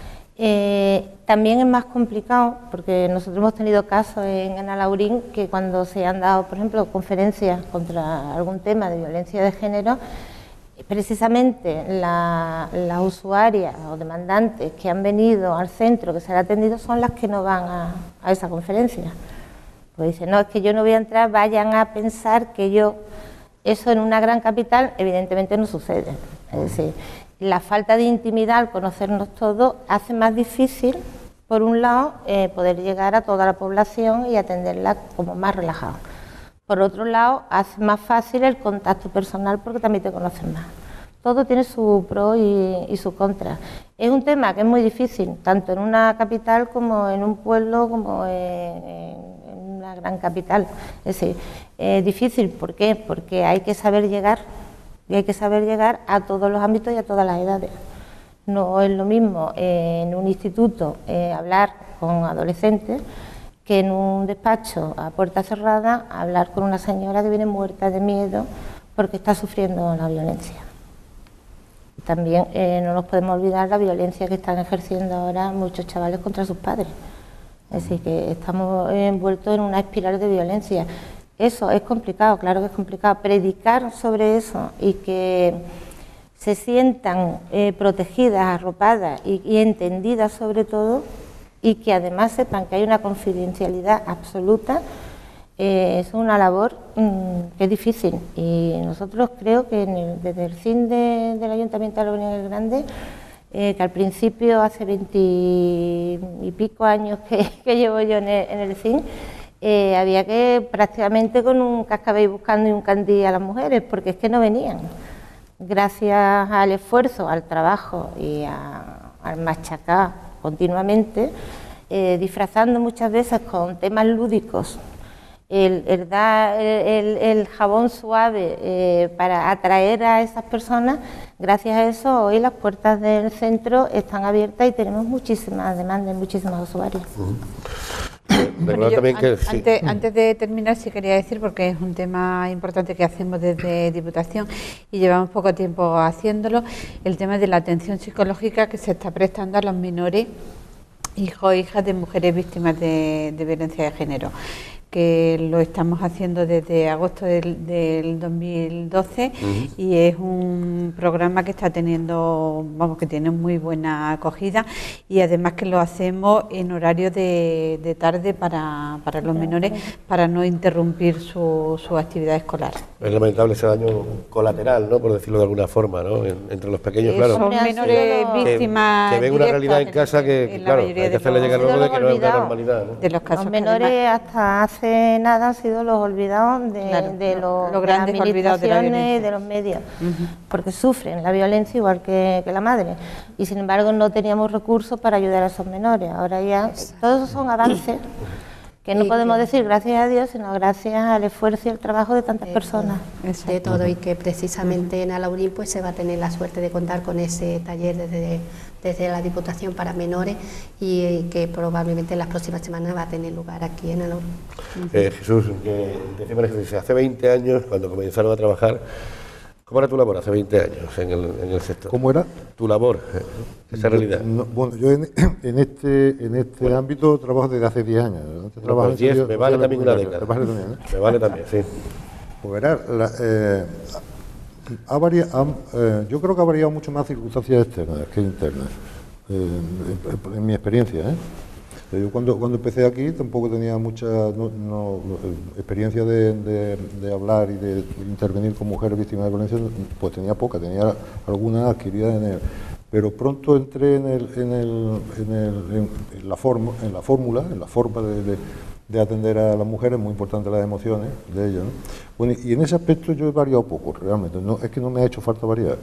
Eh, también es más complicado, porque nosotros hemos tenido casos en, en Alaurín que cuando se han dado, por ejemplo, conferencias contra algún tema de violencia de género, precisamente las la usuarias o demandantes que han venido al centro, que se han atendido, son las que no van a, a esa conferencia. Pues dicen, no, es que yo no voy a entrar, vayan a pensar que yo... Eso en una gran capital evidentemente no sucede. Es decir, la falta de intimidad al conocernos todos hace más difícil, por un lado, eh, poder llegar a toda la población y atenderla como más relajado. Por otro lado, hace más fácil el contacto personal porque también te conocen más. Todo tiene su pro y, y su contra. Es un tema que es muy difícil, tanto en una capital como en un pueblo, como en, en una gran capital. Es decir, es difícil, ¿por qué? Porque hay que saber llegar, y hay que saber llegar a todos los ámbitos y a todas las edades. No es lo mismo eh, en un instituto eh, hablar con adolescentes que en un despacho a puerta cerrada hablar con una señora que viene muerta de miedo porque está sufriendo la violencia. También eh, no nos podemos olvidar la violencia que están ejerciendo ahora muchos chavales contra sus padres. Es decir, que estamos envueltos en una espiral de violencia. Eso es complicado, claro que es complicado. Predicar sobre eso y que se sientan eh, protegidas, arropadas y, y entendidas sobre todo, y que además sepan que hay una confidencialidad absoluta, eh, es una labor mmm, que es difícil. Y nosotros creo que en el, desde el C I N de, del Ayuntamiento de Alaurín el Grande, eh, que al principio hace veinte y pico años que, que llevo yo en el, en el C I N, eh, había que prácticamente con un cascabel buscando y un candí a las mujeres, porque es que no venían. Gracias al esfuerzo, al trabajo y a, al machacar continuamente, eh, disfrazando muchas veces con temas lúdicos, el, el dar el, el jabón suave eh, para atraer a esas personas. Gracias a eso hoy las puertas del centro están abiertas y tenemos muchísimas demandas, muchísimas usuarios. Uh-huh. Bueno, yo, también que, an sí. antes, antes de terminar, sí quería decir, porque es un tema importante que hacemos desde Diputación y llevamos poco tiempo haciéndolo, el tema de la atención psicológica que se está prestando a los menores, hijos e hijas de mujeres víctimas de, de violencia de género, que lo estamos haciendo desde agosto del, del dos mil doce. Uh-huh. Y es un programa que está teniendo, vamos, que tiene muy buena acogida, y además que lo hacemos en horario de, de tarde para, para los menores, para no interrumpir su, su actividad escolar. Es lamentable ese daño colateral, ¿no?, por decirlo de alguna forma, ¿no?, en, entre los pequeños, eh, claro. Son menores víctimas que, que ven una realidad en casa que, en claro, hay que hacerle llegar luego de que no es una normalidad, ¿no? De los casos los menores además, hasta hace nada han sido los olvidados de, claro, de, los, los de grandes las administraciones y de los medios, uh-huh. porque sufren la violencia igual que, que la madre, y sin embargo no teníamos recursos para ayudar a esos menores. Ahora ya todos esos son avances que no podemos decir gracias a Dios, sino gracias al esfuerzo y al trabajo de tantas de personas. Todo, de todo, y que precisamente en Alaurín pues se va a tener la suerte de contar con ese taller desde, desde la Diputación para menores, y que probablemente en las próximas semanas va a tener lugar aquí en Alaurín. Eh, Jesús, que decimos que hace veinte años, cuando comenzaron a trabajar, ¿cómo era tu labor hace veinte años en el, en el sector? ¿Cómo era? Tu labor, esa realidad. No, bueno, yo en, en este, en este bueno. ámbito trabajo desde hace diez años. No, pues diez, me vale también una década. Me vale también, ¿eh? Me vale también, sí. Pues verás, la, eh, ha variado, ha, eh, yo creo que ha variado mucho más circunstancias externas que internas, eh, en, en mi experiencia, ¿eh? Yo cuando, cuando empecé aquí tampoco tenía mucha no, no, experiencia de, de, de hablar y de intervenir con mujeres víctimas de violencia, pues tenía poca, tenía algunas adquiridas en el... Pero pronto entré en, el, en, el, en, el, en, en, la, forma, en la fórmula, en la forma de, de, de atender a las mujeres, muy importante las emociones de ellas, ¿no? Bueno, y en ese aspecto yo he variado poco, realmente, no, es que no me ha hecho falta variar.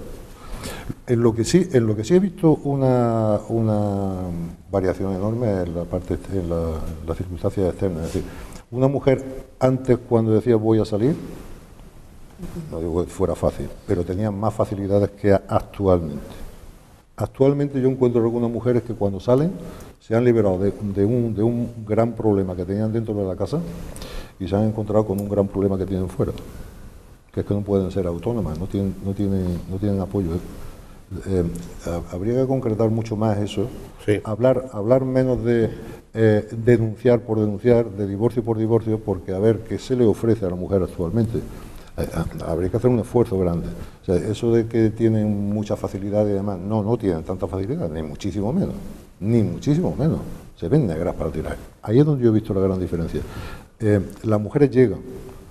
En lo que sí, en lo que sí he visto una, una variación enorme en la parte, en la, en las circunstancias externas. Es decir, una mujer antes, cuando decía voy a salir, no digo que fuera fácil, pero tenía más facilidades que actualmente. Actualmente yo encuentro algunas mujeres que cuando salen se han liberado de, de, un, de un gran problema que tenían dentro de la casa y se han encontrado con un gran problema que tienen fuera, que es que no pueden ser autónomas, no tienen, no tienen, no tienen apoyo. Eh, habría que concretar mucho más eso, sí. hablar, hablar menos de eh, denunciar por denunciar, de divorcio por divorcio, porque a ver qué se le ofrece a la mujer actualmente. Eh, habría que hacer un esfuerzo grande. O sea, eso de que tienen mucha facilidad y demás, no, no tienen tanta facilidad, ni muchísimo menos, ni muchísimo menos. Se ven negras para tirar. Ahí es donde yo he visto la gran diferencia. Eh, las mujeres llegan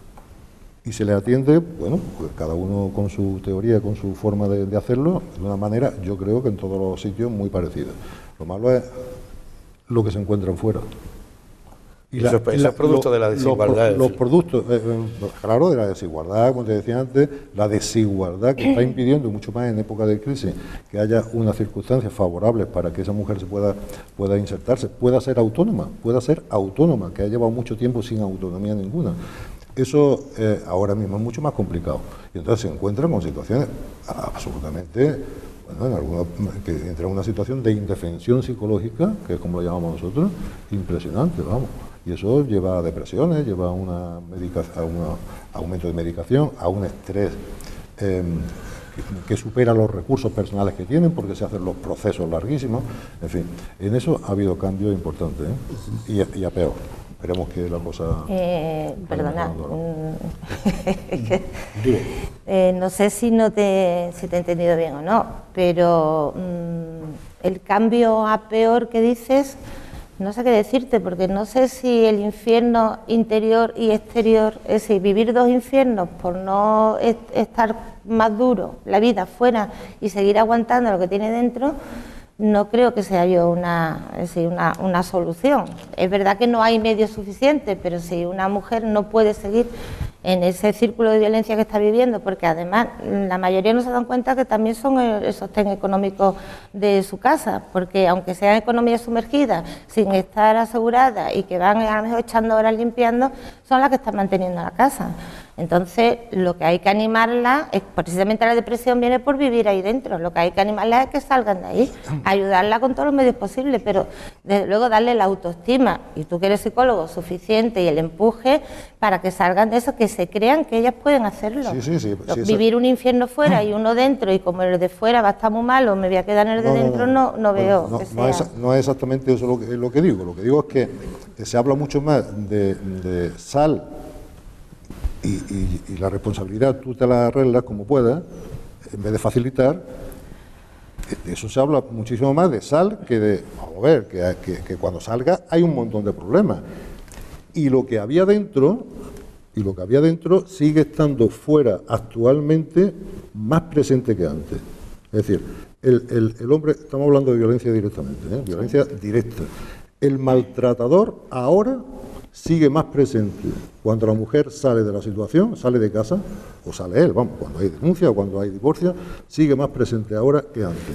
y se les atiende, bueno, pues cada uno con su teoría, con su forma de, de hacerlo, de una manera, yo creo que en todos los sitios muy parecida. Lo malo es lo que se encuentran fuera. Y la, eso, eso la, es producto lo, de la desigualdad. Los, los productos, eh, claro, de la desigualdad, como te decía antes, la desigualdad que está impidiendo, mucho más en época de crisis, que haya unas circunstancias favorables para que esa mujer se pueda, pueda insertarse, pueda ser autónoma, pueda ser autónoma, que ha llevado mucho tiempo sin autonomía ninguna. Eso eh, ahora mismo es mucho más complicado. Y entonces se encuentran con situaciones absolutamente, bueno, en algunos, que entra en una situación de indefensión psicológica, que es como lo llamamos nosotros, impresionante, vamos. Y eso lleva a depresiones, lleva a, una medica, a un aumento de medicación, a un estrés eh, que, que supera los recursos personales que tienen, porque se hacen los procesos larguísimos. En fin, en eso ha habido cambios importantes, ¿eh? y, y a peor. Esperemos que la cosa... Eh, perdona, eh, no sé si, no te, si te he entendido bien o no, pero mmm, el cambio a peor que dices, no sé qué decirte, porque no sé si el infierno interior y exterior, es decir, vivir dos infiernos por no est estar más duro la vida fuera y seguir aguantando lo que tiene dentro, no creo que sea yo una, es decir, una, una solución. Es verdad que no hay medios suficientes, pero si una mujer no puede seguir en ese círculo de violencia que está viviendo, porque además la mayoría no se dan cuenta que también son el, el sostén económico de su casa, porque aunque sean economías sumergidas, sin estar aseguradas y que van a lo mejor echando horas limpiando, son las que están manteniendo la casa. Entonces, lo que hay que animarla, es, precisamente la depresión viene por vivir ahí dentro, lo que hay que animarla es que salgan de ahí, ayudarla con todos los medios posibles, pero desde luego darle la autoestima, y tú que eres psicólogo, suficiente, y el empuje para que salgan de eso, que se crean que ellas pueden hacerlo. Sí, sí, sí, sí, vivir un infierno fuera y uno dentro, y como el de fuera va a estar muy malo, me voy a quedar en el de no, dentro, no, no, no veo no, que no, sea. Es, no es exactamente eso lo que, lo que digo, lo que digo es que se habla mucho más de, de sal, Y, y, y la responsabilidad tú te la arreglas como puedas, en vez de facilitar. De eso se habla muchísimo más de sal que de, vamos a ver, que, que, que cuando salga hay un montón de problemas. Y lo que había dentro, y lo que había dentro sigue estando fuera actualmente más presente que antes. Es decir, el, el, el hombre, estamos hablando de violencia directamente, ¿eh? Violencia directa. El maltratador ahora sigue más presente cuando la mujer sale de la situación, sale de casa, o sale él, vamos, cuando hay denuncia o cuando hay divorcio, sigue más presente ahora que antes.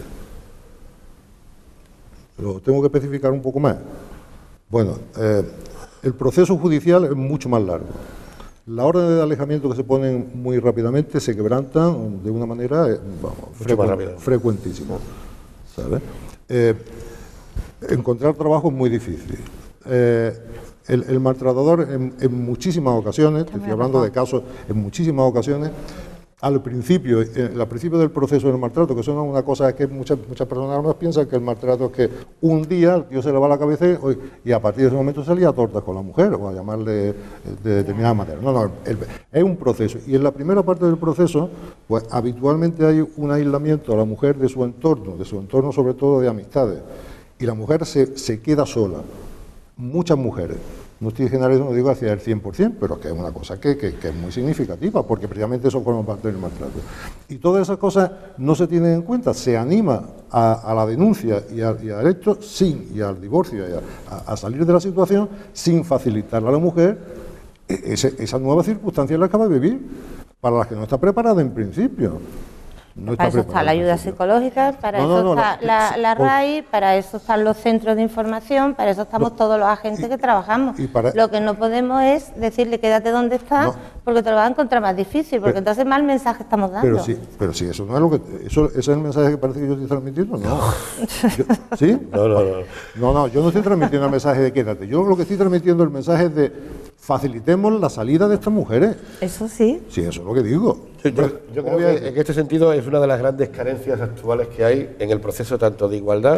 Lo tengo que especificar un poco más. Bueno, eh, el proceso judicial es mucho más largo. Las órdenes de alejamiento que se ponen muy rápidamente se quebrantan de una manera eh, vamos, frecu frecuentísima, ¿sabes? Eh, encontrar trabajo es muy difícil. Eh, El, el maltratador en, en muchísimas ocasiones, estoy hablando de casos, en muchísimas ocasiones, al principio, eh, al principio del proceso del maltrato, que son una cosa que muchas, muchas personas no piensan que el maltrato es que un día el tío se le va la cabeza y, y a partir de ese momento salía a tortas con la mujer o a llamarle de determinada manera. No, no, el, es un proceso. Y en la primera parte del proceso, pues habitualmente hay un aislamiento a la mujer de su entorno, de su entorno sobre todo de amistades, y la mujer se, se queda sola. Muchas mujeres, no estoy generalizando, no digo hacia el cien por cien, pero que es una cosa que, que, que es muy significativa, porque precisamente eso forma parte del maltrato. Y todas esas cosas no se tienen en cuenta, se anima a, a la denuncia y, a, y al hecho, sin, y al divorcio, y a, a salir de la situación, sin facilitarle a la mujer ese, esa nueva circunstancia en la que va a vivir, para las que no está preparada en principio. No para eso está la ayuda psicológica, para no, eso no, no, está la, la, la R A I, para eso están los centros de información, para eso estamos no, todos los agentes y, que trabajamos. Para, lo que no podemos es decirle quédate donde estás, no, porque te lo vas a encontrar más difícil, porque pero, entonces mal mensaje estamos dando. Pero sí, pero sí, eso no es lo que, eso, ese es el mensaje que parece que yo estoy transmitiendo, ¿no? Yo, ¿Sí? No, no, no. No, no, yo no estoy transmitiendo el mensaje de quédate, yo lo que estoy transmitiendo el mensaje es de facilitemos la salida de estas mujeres. Eso sí. Sí, eso es lo que digo. Yo, yo, yo creo que en este sentido es una de las grandes carencias actuales que hay en el proceso tanto de igualdad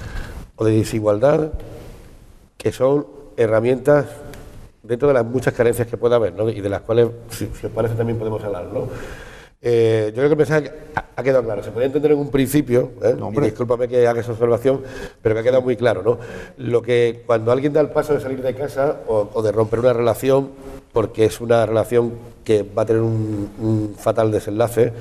o de desigualdad, que son herramientas dentro de las muchas carencias que puede haber, ¿no? Y de las cuales, si, si os parece, también podemos hablar, ¿no? Eh, yo creo que el mensaje ha, ha quedado claro. Se podía entender en un principio, ¿eh? No, y discúlpame que haga esa observación, pero que ha quedado muy claro, ¿no? Lo que cuando alguien da el paso de salir de casa o, o de romper una relación, porque es una relación que va a tener un, un fatal desenlace,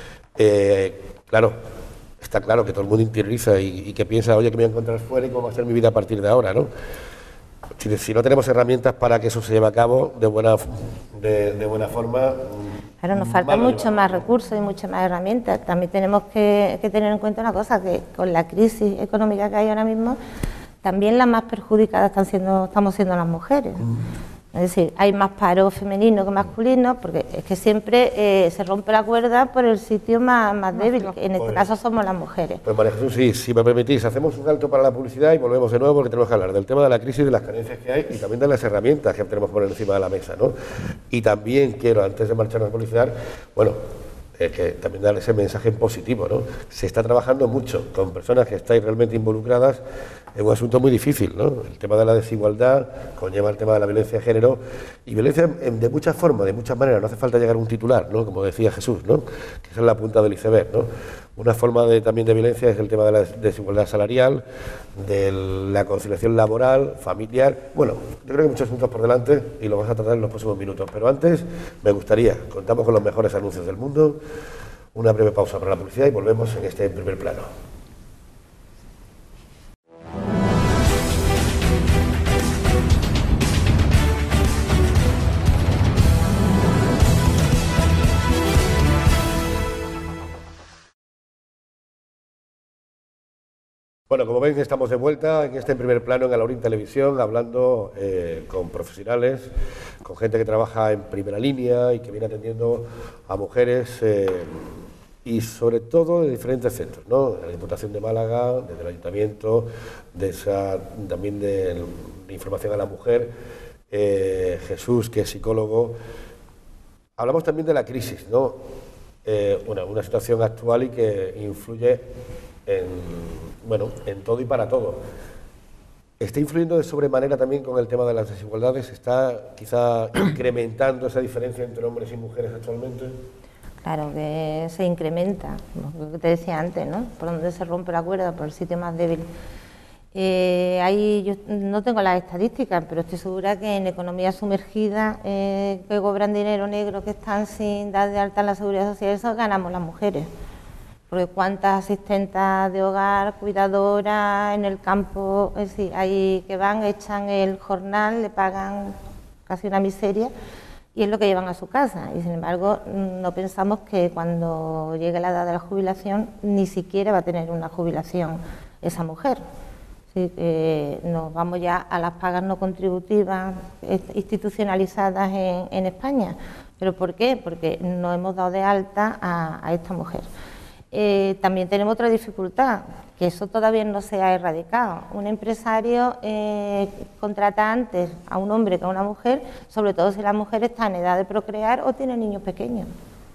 eh, claro, está claro que todo el mundo interioriza y, y que piensa, oye, que me voy a encontrar fuera y cómo va a ser mi vida a partir de ahora, ¿no? si, si no tenemos herramientas para que eso se lleve a cabo de buena, de, de buena forma... Claro, nos faltan mucho más recursos y muchas más herramientas. También tenemos que, que tener en cuenta una cosa, que con la crisis económica que hay ahora mismo, también las más perjudicadas están siendo, estamos siendo las mujeres. Es decir, hay más paro femenino que masculino, porque es que siempre eh, se rompe la cuerda por el sitio más, más débil, que en este caso somos las mujeres. Pues María Jesús, sí, si me permitís, hacemos un salto para la publicidad y volvemos de nuevo porque tenemos que hablar del tema de la crisis, de las carencias que hay y también de las herramientas que tenemos que poner encima de la mesa, ¿no? Y también quiero, antes de marcharnos a publicidad, bueno, eh, que también dar ese mensaje en positivo, ¿no? Se está trabajando mucho con personas que estáis realmente involucradas en un asunto muy difícil, ¿no? El tema de la desigualdad conlleva el tema de la violencia de género y violencia de muchas formas, de muchas maneras, no hace falta llegar a un titular, ¿no? Como decía Jesús, ¿no? Que esa es la punta del iceberg, ¿no? Una forma de, también de violencia es el tema de la desigualdad salarial, de la conciliación laboral, familiar. Bueno, yo creo que hay muchos asuntos por delante y lo vamos a tratar en los próximos minutos, pero antes me gustaría, contamos con los mejores anuncios del mundo, una breve pausa para la publicidad y volvemos en este primer plano. Bueno, como ven, estamos de vuelta en este primer plano en Alaurín Televisión, hablando eh, con profesionales, con gente que trabaja en primera línea y que viene atendiendo a mujeres eh, y sobre todo de diferentes centros, ¿no? De la Diputación de Málaga, desde el Ayuntamiento, de esa, también de, de información a la mujer, eh, Jesús, que es psicólogo. Hablamos también de la crisis, ¿no? Eh, una, una situación actual y que influye en, bueno, en todo y para todo. ¿Está influyendo de sobremanera también con el tema de las desigualdades? ¿Está quizá incrementando esa diferencia entre hombres y mujeres actualmente? Claro que se incrementa, lo que te decía antes, ¿no? Por donde se rompe la cuerda, por el sitio más débil. Eh, ahí yo no tengo las estadísticas, pero estoy segura que en economía sumergida, eh, que cobran dinero negro, que están sin dar de alta en la seguridad social, eso ganamos las mujeres. Porque cuántas asistentas de hogar, cuidadoras en el campo, es decir, ahí que van, echan el jornal, le pagan casi una miseria y es lo que llevan a su casa. Y sin embargo, no pensamos que cuando llegue la edad de la jubilación ni siquiera va a tener una jubilación esa mujer. Sí, eh, nos vamos ya a las pagas no contributivas institucionalizadas en, en España. ¿Pero por qué? Porque no hemos dado de alta a, a esta mujer. Eh, también tenemos otra dificultad, que eso todavía no se ha erradicado. Un empresario eh, contrata antes a un hombre que a una mujer, sobre todo si la mujer está en edad de procrear o tiene niños pequeños,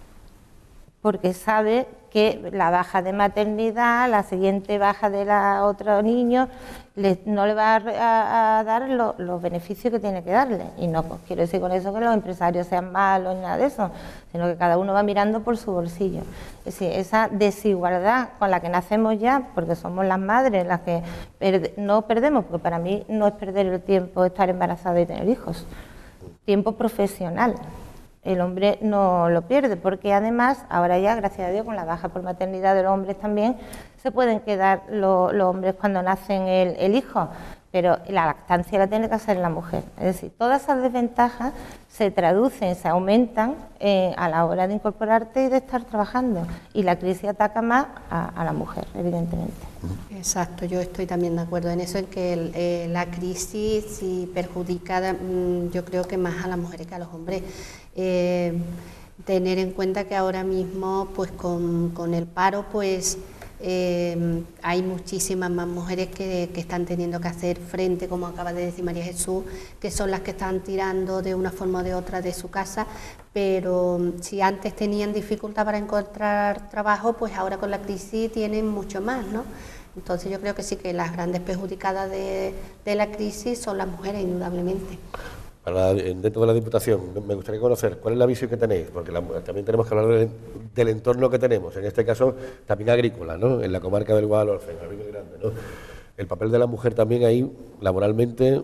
porque sabe que la baja de maternidad, la siguiente baja de la otro niño, le, no le va a, a dar lo, los beneficios que tiene que darle. Y no pues, quiero decir con eso que los empresarios sean malos ni nada de eso, sino que cada uno va mirando por su bolsillo. Es decir, esa desigualdad con la que nacemos ya, porque somos las madres las que perde, no perdemos, porque para mí no es perder el tiempo estar embarazada y tener hijos, tiempo profesional. El hombre no lo pierde, porque además, ahora ya, gracias a Dios, con la baja por maternidad de los hombres también, se pueden quedar lo, los hombres cuando nacen el, el hijo, pero la lactancia la tiene que hacer la mujer. Es decir, todas esas desventajas se traducen, se aumentan eh, a la hora de incorporarte y de estar trabajando, y la crisis ataca más a, a la mujer, evidentemente. Exacto, yo estoy también de acuerdo en eso, en que el, eh, la crisis sí perjudica, mmm, yo creo que más a las mujeres que a los hombres. Eh, tener en cuenta que ahora mismo, pues con, con el paro, pues eh, hay muchísimas más mujeres que, que están teniendo que hacer frente, como acaba de decir María Jesús, que son las que están tirando de una forma o de otra de su casa, pero si antes tenían dificultad para encontrar trabajo, pues ahora con la crisis tienen mucho más, ¿no? Entonces yo creo que sí, que las grandes perjudicadas de, de la crisis son las mujeres, indudablemente. Para, dentro de la Diputación, me gustaría conocer cuál es la visión que tenéis, porque la, también tenemos que hablar del, del entorno que tenemos, en este caso también agrícola, ¿no? En la comarca del Guadalhorce, en el Río Grande, ¿no? El papel de la mujer también ahí, laboralmente.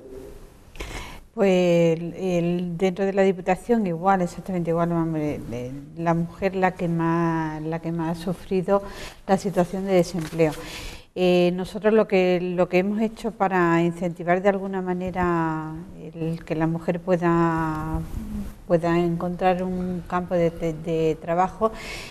Pues el, el, dentro de la Diputación igual, exactamente igual, hombre, la mujer la que más, la que más ha sufrido la situación de desempleo. Eh, nosotros lo que, lo que hemos hecho para incentivar de alguna manera el que la mujer pueda, pueda encontrar un campo de, de, de trabajo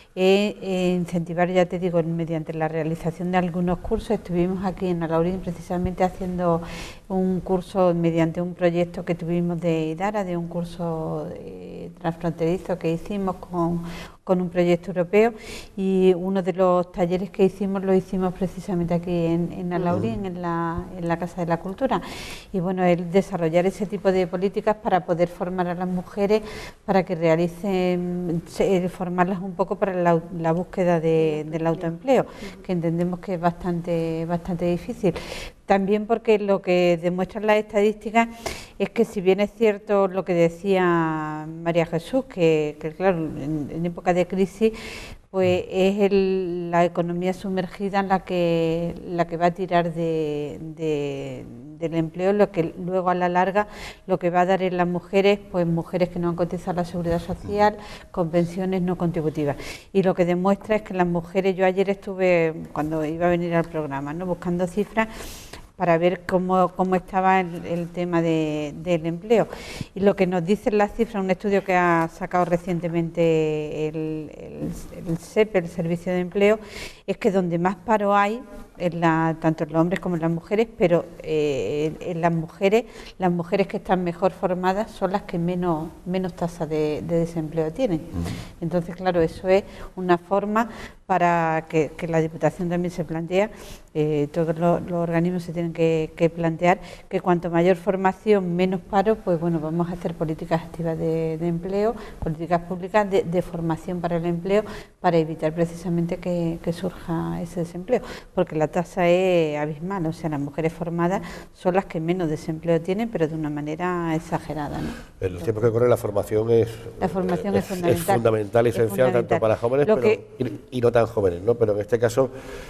es eh, incentivar, ya te digo, mediante la realización de algunos cursos. Estuvimos aquí en Alhaurín precisamente haciendo un curso mediante un proyecto que tuvimos de IDARA, de un curso eh, transfronterizo que hicimos con, con un proyecto europeo, y uno de los talleres que hicimos lo hicimos precisamente aquí en, en Alhaurín, en la, en la Casa de la Cultura. Y bueno, el desarrollar ese tipo de políticas para poder formar a las mujeres, para que realicen, formarlas un poco para la, la búsqueda de, del autoempleo, que entendemos que es bastante, bastante difícil. También porque lo que demuestran las estadísticas es que, si bien es cierto lo que decía María Jesús, que, que claro, en, en época de crisis, pues es el, la economía sumergida la que, la que va a tirar de, de, del empleo, lo que luego a la larga lo que va a dar en las mujeres, pues mujeres que no han cotizado a la seguridad social, con pensiones no contributivas. Y lo que demuestra es que las mujeres, yo ayer estuve, cuando iba a venir al programa, ¿no?, buscando cifras para ver cómo, cómo estaba el, el tema de, del empleo. Y lo que nos dicen las cifras, un estudio que ha sacado recientemente el, el, el S E P, el Servicio de Empleo, es que donde más paro hay, en la, tanto en los hombres como en las mujeres, pero eh, en las mujeres, las mujeres que están mejor formadas son las que menos, menos tasa de, de desempleo tienen. Entonces, claro, eso es una forma para que, que la Diputación también se plantea, eh, todos los, los organismos se tienen que, que plantear que cuanto mayor formación, menos paro, pues bueno, vamos a hacer políticas activas de, de empleo, políticas públicas de, de formación para el empleo, para evitar precisamente que, que surja ese desempleo, porque la tasa es abismal, o sea, las mujeres formadas son las que menos desempleo tienen, pero de una manera exagerada, ¿no? En los tiempos que corren la formación es, la formación es, es fundamental, es fundamental y esencial, es fundamental, tanto para jóvenes pero, que, y, y no tan jóvenes, ¿no? Pero en este caso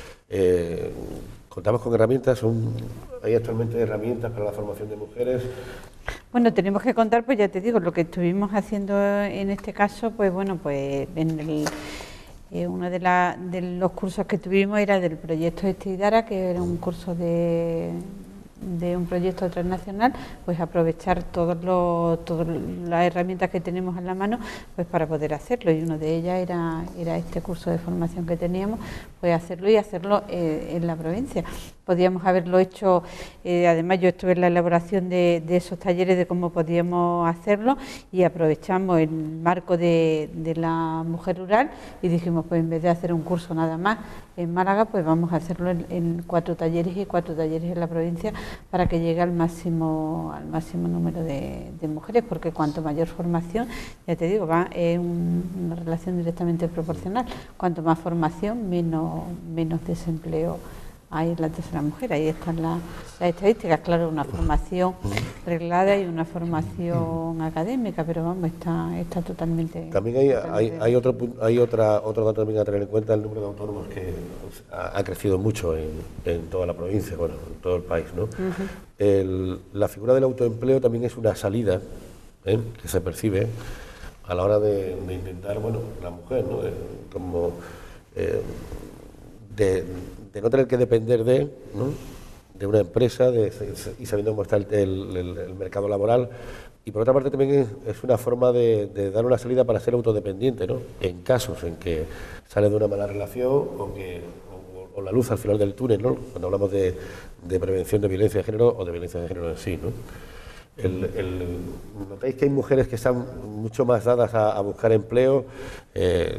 eh, contamos con herramientas, son, hay actualmente herramientas para la formación de mujeres. Bueno, tenemos que contar, pues ya te digo, lo que estuvimos haciendo en este caso, pues bueno, pues en el... Eh, uno de, la, de los cursos que tuvimos era del proyecto este IDARA, que era un curso de, de un proyecto transnacional, pues aprovechar todos los, todas las herramientas que tenemos a la mano, pues para poder hacerlo, y una de ellas era, era este curso de formación que teníamos, pues hacerlo y hacerlo eh, en la provincia. Podíamos haberlo hecho, eh, además yo estuve en la elaboración de, de esos talleres de cómo podíamos hacerlo, y aprovechamos el marco de, de la mujer rural y dijimos, pues en vez de hacer un curso nada más en Málaga, pues vamos a hacerlo en, en cuatro talleres y cuatro talleres en la provincia, para que llegue al máximo al máximo número de, de mujeres, porque cuanto mayor formación, ya te digo, va es un, una relación directamente proporcional, cuanto más formación, menos, menos desempleo hay en la tercera mujer. Ahí están la, las estadísticas, claro, una formación reglada y una formación académica, pero vamos, está, está totalmente... También hay, totalmente hay, hay, otro, hay otra, otro dato también a tener en cuenta, el número de autónomos, que ha, ha crecido mucho en, en toda la provincia, bueno, en todo el país, ¿no? Uh-huh. el, la figura del autoempleo también es una salida, ¿eh?, que se percibe a la hora de, de intentar, bueno, la mujer, ¿no?, de, como... Eh, de, de no tener que depender de, ¿no?, de una empresa de, y sabiendo cómo está el, el, el mercado laboral. Y por otra parte también es, es una forma de, de dar una salida para ser autodependiente, ¿no?, en casos en que sale de una mala relación o, que, o, o la luz al final del túnel, ¿no?, cuando hablamos de, de prevención de violencia de género o de violencia de género en sí, ¿no? El, el, ¿Notáis que hay mujeres que están mucho más dadas a, a buscar empleo? Eh,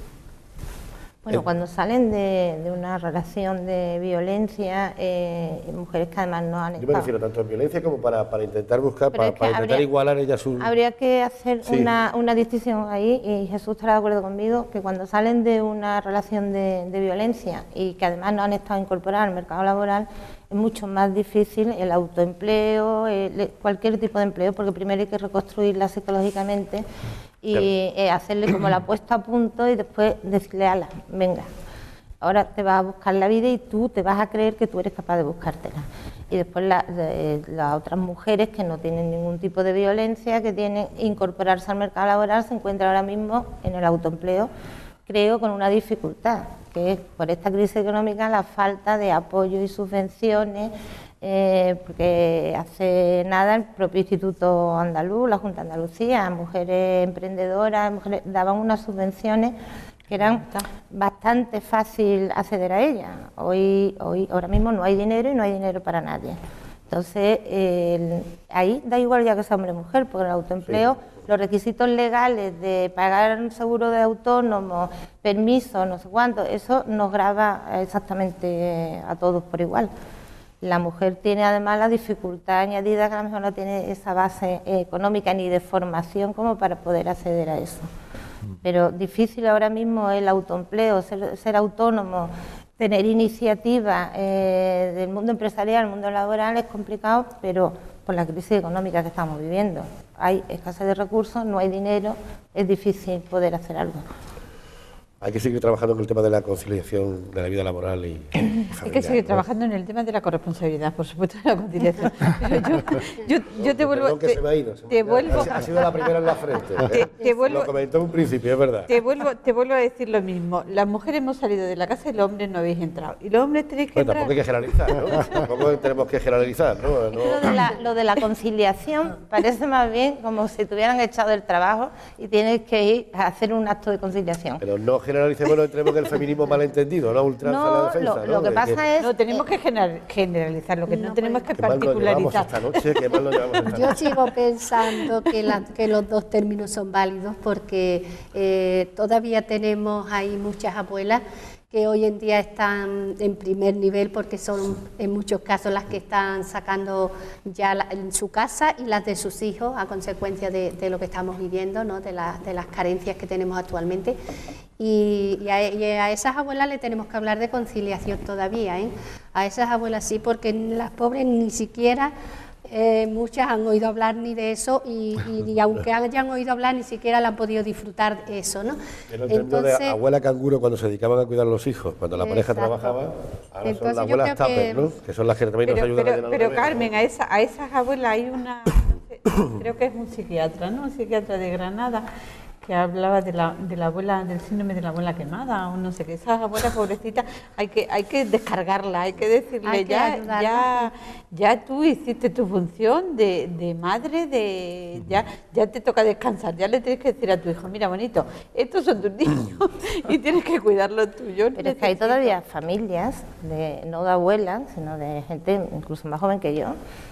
Bueno, cuando salen de, de una relación de violencia, eh, mujeres que además no han estado... Yo me refiero tanto en violencia como para, para intentar buscar, para, para intentar habría, igualar ellas su... Habría que hacer sí. una, una distinción ahí, y Jesús estará de acuerdo conmigo, que cuando salen de una relación de, de violencia y que además no han estado incorporadas al mercado laboral, es mucho más difícil el autoempleo, el, cualquier tipo de empleo, porque primero hay que reconstruirla psicológicamente y claro. eh, hacerle como la puesta a punto y después decirle, ala, venga, ahora te vas a buscar la vida y tú te vas a creer que tú eres capaz de buscártela. Y después la, de, las otras mujeres que no tienen ningún tipo de violencia, que tienen incorporarse al mercado laboral, se encuentran ahora mismo en el autoempleo, creo, con una dificultad, que es por esta crisis económica la falta de apoyo y subvenciones, eh, porque hace nada el propio Instituto Andaluz, la Junta de Andalucía, mujeres emprendedoras, mujeres, daban unas subvenciones que eran bastante fácil acceder a ellas. Hoy, hoy, ahora mismo no hay dinero y no hay dinero para nadie. Entonces, eh, ahí da igual ya que sea hombre o mujer, porque el autoempleo, sí. Los requisitos legales de pagar un seguro de autónomo, permiso, no sé cuánto, eso nos grava exactamente a todos por igual. La mujer tiene además la dificultad añadida que a lo mejor no tiene esa base económica ni de formación como para poder acceder a eso. Pero difícil ahora mismo el autoempleo, ser, ser autónomo, tener iniciativa eh, del mundo empresarial, el mundo laboral es complicado, pero por la crisis económica que estamos viviendo. Hay escasez de recursos, no hay dinero, es difícil poder hacer algo. Hay que seguir trabajando en el tema de la conciliación de la vida laboral y familiar. Hay que seguir ¿no? trabajando en el tema de la corresponsabilidad, por supuesto, de la conciliación. Pero yo, yo, yo te vuelvo... Te, se me ha ido, se me te ha vuelvo ha sido la primera en la frente. Te, te vuelvo, Lo comentó en un principio, es verdad. Te vuelvo, te vuelvo a decir lo mismo. Las mujeres hemos salido de la casa y los hombres no habéis entrado. Y los hombres tenéis que bueno, entrar... tampoco hay que generalizar, ¿no? Tampoco tenemos que generalizar, ¿no? no... Lo, de la, lo de la conciliación parece más bien como si te hubieran echado del trabajo y tienes que ir a hacer un acto de conciliación. Pero no generalicemos, no tenemos que el feminismo malentendido, ¿no? Ultranza no, la defensa, lo, ¿no? lo que De pasa que... es... No, tenemos que generalizar, lo que no, no tenemos que qué mal lo llevamos particularizar. esta noche, qué mal lo llevamos esta Yo noche. sigo pensando que, la, que los dos términos son válidos porque eh, todavía tenemos ahí muchas abuelas que hoy en día están en primer nivel porque son en muchos casos las que están sacando ya la, en su casa y las de sus hijos a consecuencia de, de lo que estamos viviendo, ¿no? de, la, de las carencias que tenemos actualmente. Y, y, a, y a esas abuelas le tenemos que hablar de conciliación todavía, ¿eh? A esas abuelas sí, porque las pobres ni siquiera... Eh, muchas han oído hablar ni de eso y, y, y aunque hayan oído hablar ni siquiera la han podido disfrutar de eso, ¿no? El Entonces, de abuela canguro cuando se dedicaban a cuidar a los hijos, cuando la pareja exacto. trabajaba, ahora Entonces, son las yo abuelas creo que- tupper, ¿no? Que son las que también Pero, nos ayudan pero, a llenar pero la nevera, Carmen, ¿no? a, esa, a esas abuelas hay una, no sé, creo que es un psiquiatra, ¿no? Un psiquiatra de Granada que hablaba de la, de la abuela, del síndrome de la abuela quemada, o no sé qué, esas abuelas pobrecitas, hay que, hay que descargarla, hay que decirle, Hay que ya, ayudarla. ya, ya tú hiciste tu función de, de madre, de ya, ya te toca descansar, ya le tienes que decir a tu hijo, mira bonito, estos son tus niños y tienes que cuidar los tuyos. Pero es que hay todavía familias, de, no de abuelas, sino de gente incluso más joven que yo,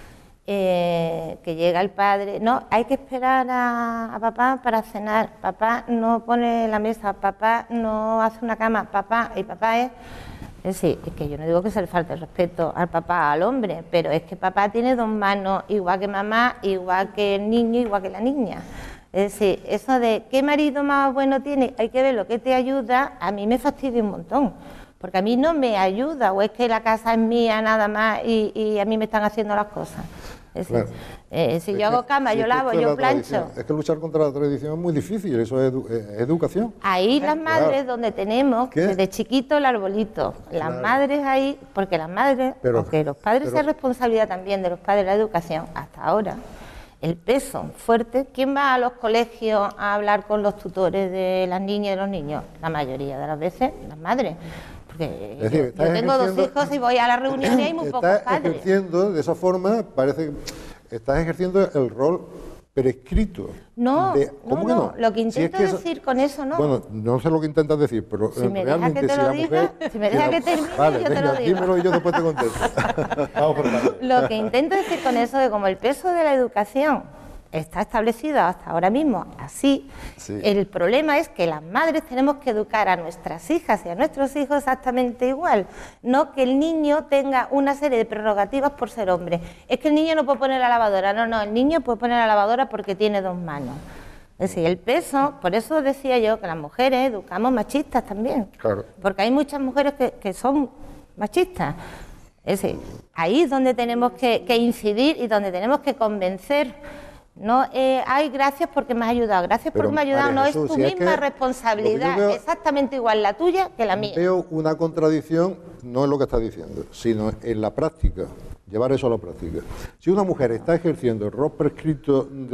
eh, que llega el padre, no, hay que esperar a, a papá para cenar, papá no pone la mesa, papá no hace una cama, papá, y papá es... Es decir, es que yo no digo que se le falte el respeto al papá, al hombre, pero es que papá tiene dos manos, igual que mamá, igual que el niño, igual que la niña. Es decir, eso de qué marido más bueno tiene, hay que ver lo que te ayuda, a mí me fastidia un montón. Porque a mí no me ayuda, o es que la casa es mía nada más y, y a mí me están haciendo las cosas. Es decir, Claro. eh, si Es yo que- hago cama, sí, yo es que lavo, esto es yo la plancho. tradición. Es que luchar contra la tradición es muy difícil, eso es, edu- es educación. Ahí las madres Claro. donde tenemos ¿Qué? desde chiquito el arbolito, las Claro. madres ahí, porque las madres, Pero- aunque los padres pero- sean responsabilidad también de los padres de la educación, hasta ahora, el peso fuerte, ¿quién va a los colegios a hablar con los tutores de las niñas y los niños? La mayoría de las veces las madres. Porque Es decir, yo, estás yo tengo dos ejerciendo- hijos y voy a las reuniones y hay muy pocos Estás padres. ejerciendo, de esa forma, parece que estás ejerciendo el rol prescrito. No, de- ¿Cómo no, que no, no? lo que Si es intento que eso- decir con eso no. Bueno, no sé lo que intentas decir, pero Si eh, me deja realmente que te si lo la diga, mujer... si me si deja la- que termine, Vale, yo te venga, lo digo. dímelo y yo después te contesto. Vamos por partes. Lo que intento decir con eso es que como el peso de la educación está establecido hasta ahora mismo así, Sí. el problema es que las madres tenemos que educar a nuestras hijas y a nuestros hijos exactamente igual, no que el niño tenga una serie de prerrogativas por ser hombre. Es que el niño no puede poner la lavadora, no, no, el niño puede poner la lavadora porque tiene dos manos. Es decir, el peso, por eso decía yo que las mujeres educamos machistas también, Claro. porque hay muchas mujeres que, que son machistas. Es decir, ahí es donde tenemos que, que incidir y donde tenemos que convencer. No, eh, ay, gracias porque me has ayudado, gracias Pero, porque me has ayudado, María no Jesús, es tu si es misma que responsabilidad, lo que yo veo- exactamente igual la tuya que la mía. Veo una contradicción, no en lo que estás diciendo, sino en la práctica, llevar eso a la práctica. Si una mujer está ejerciendo el rol prescrito de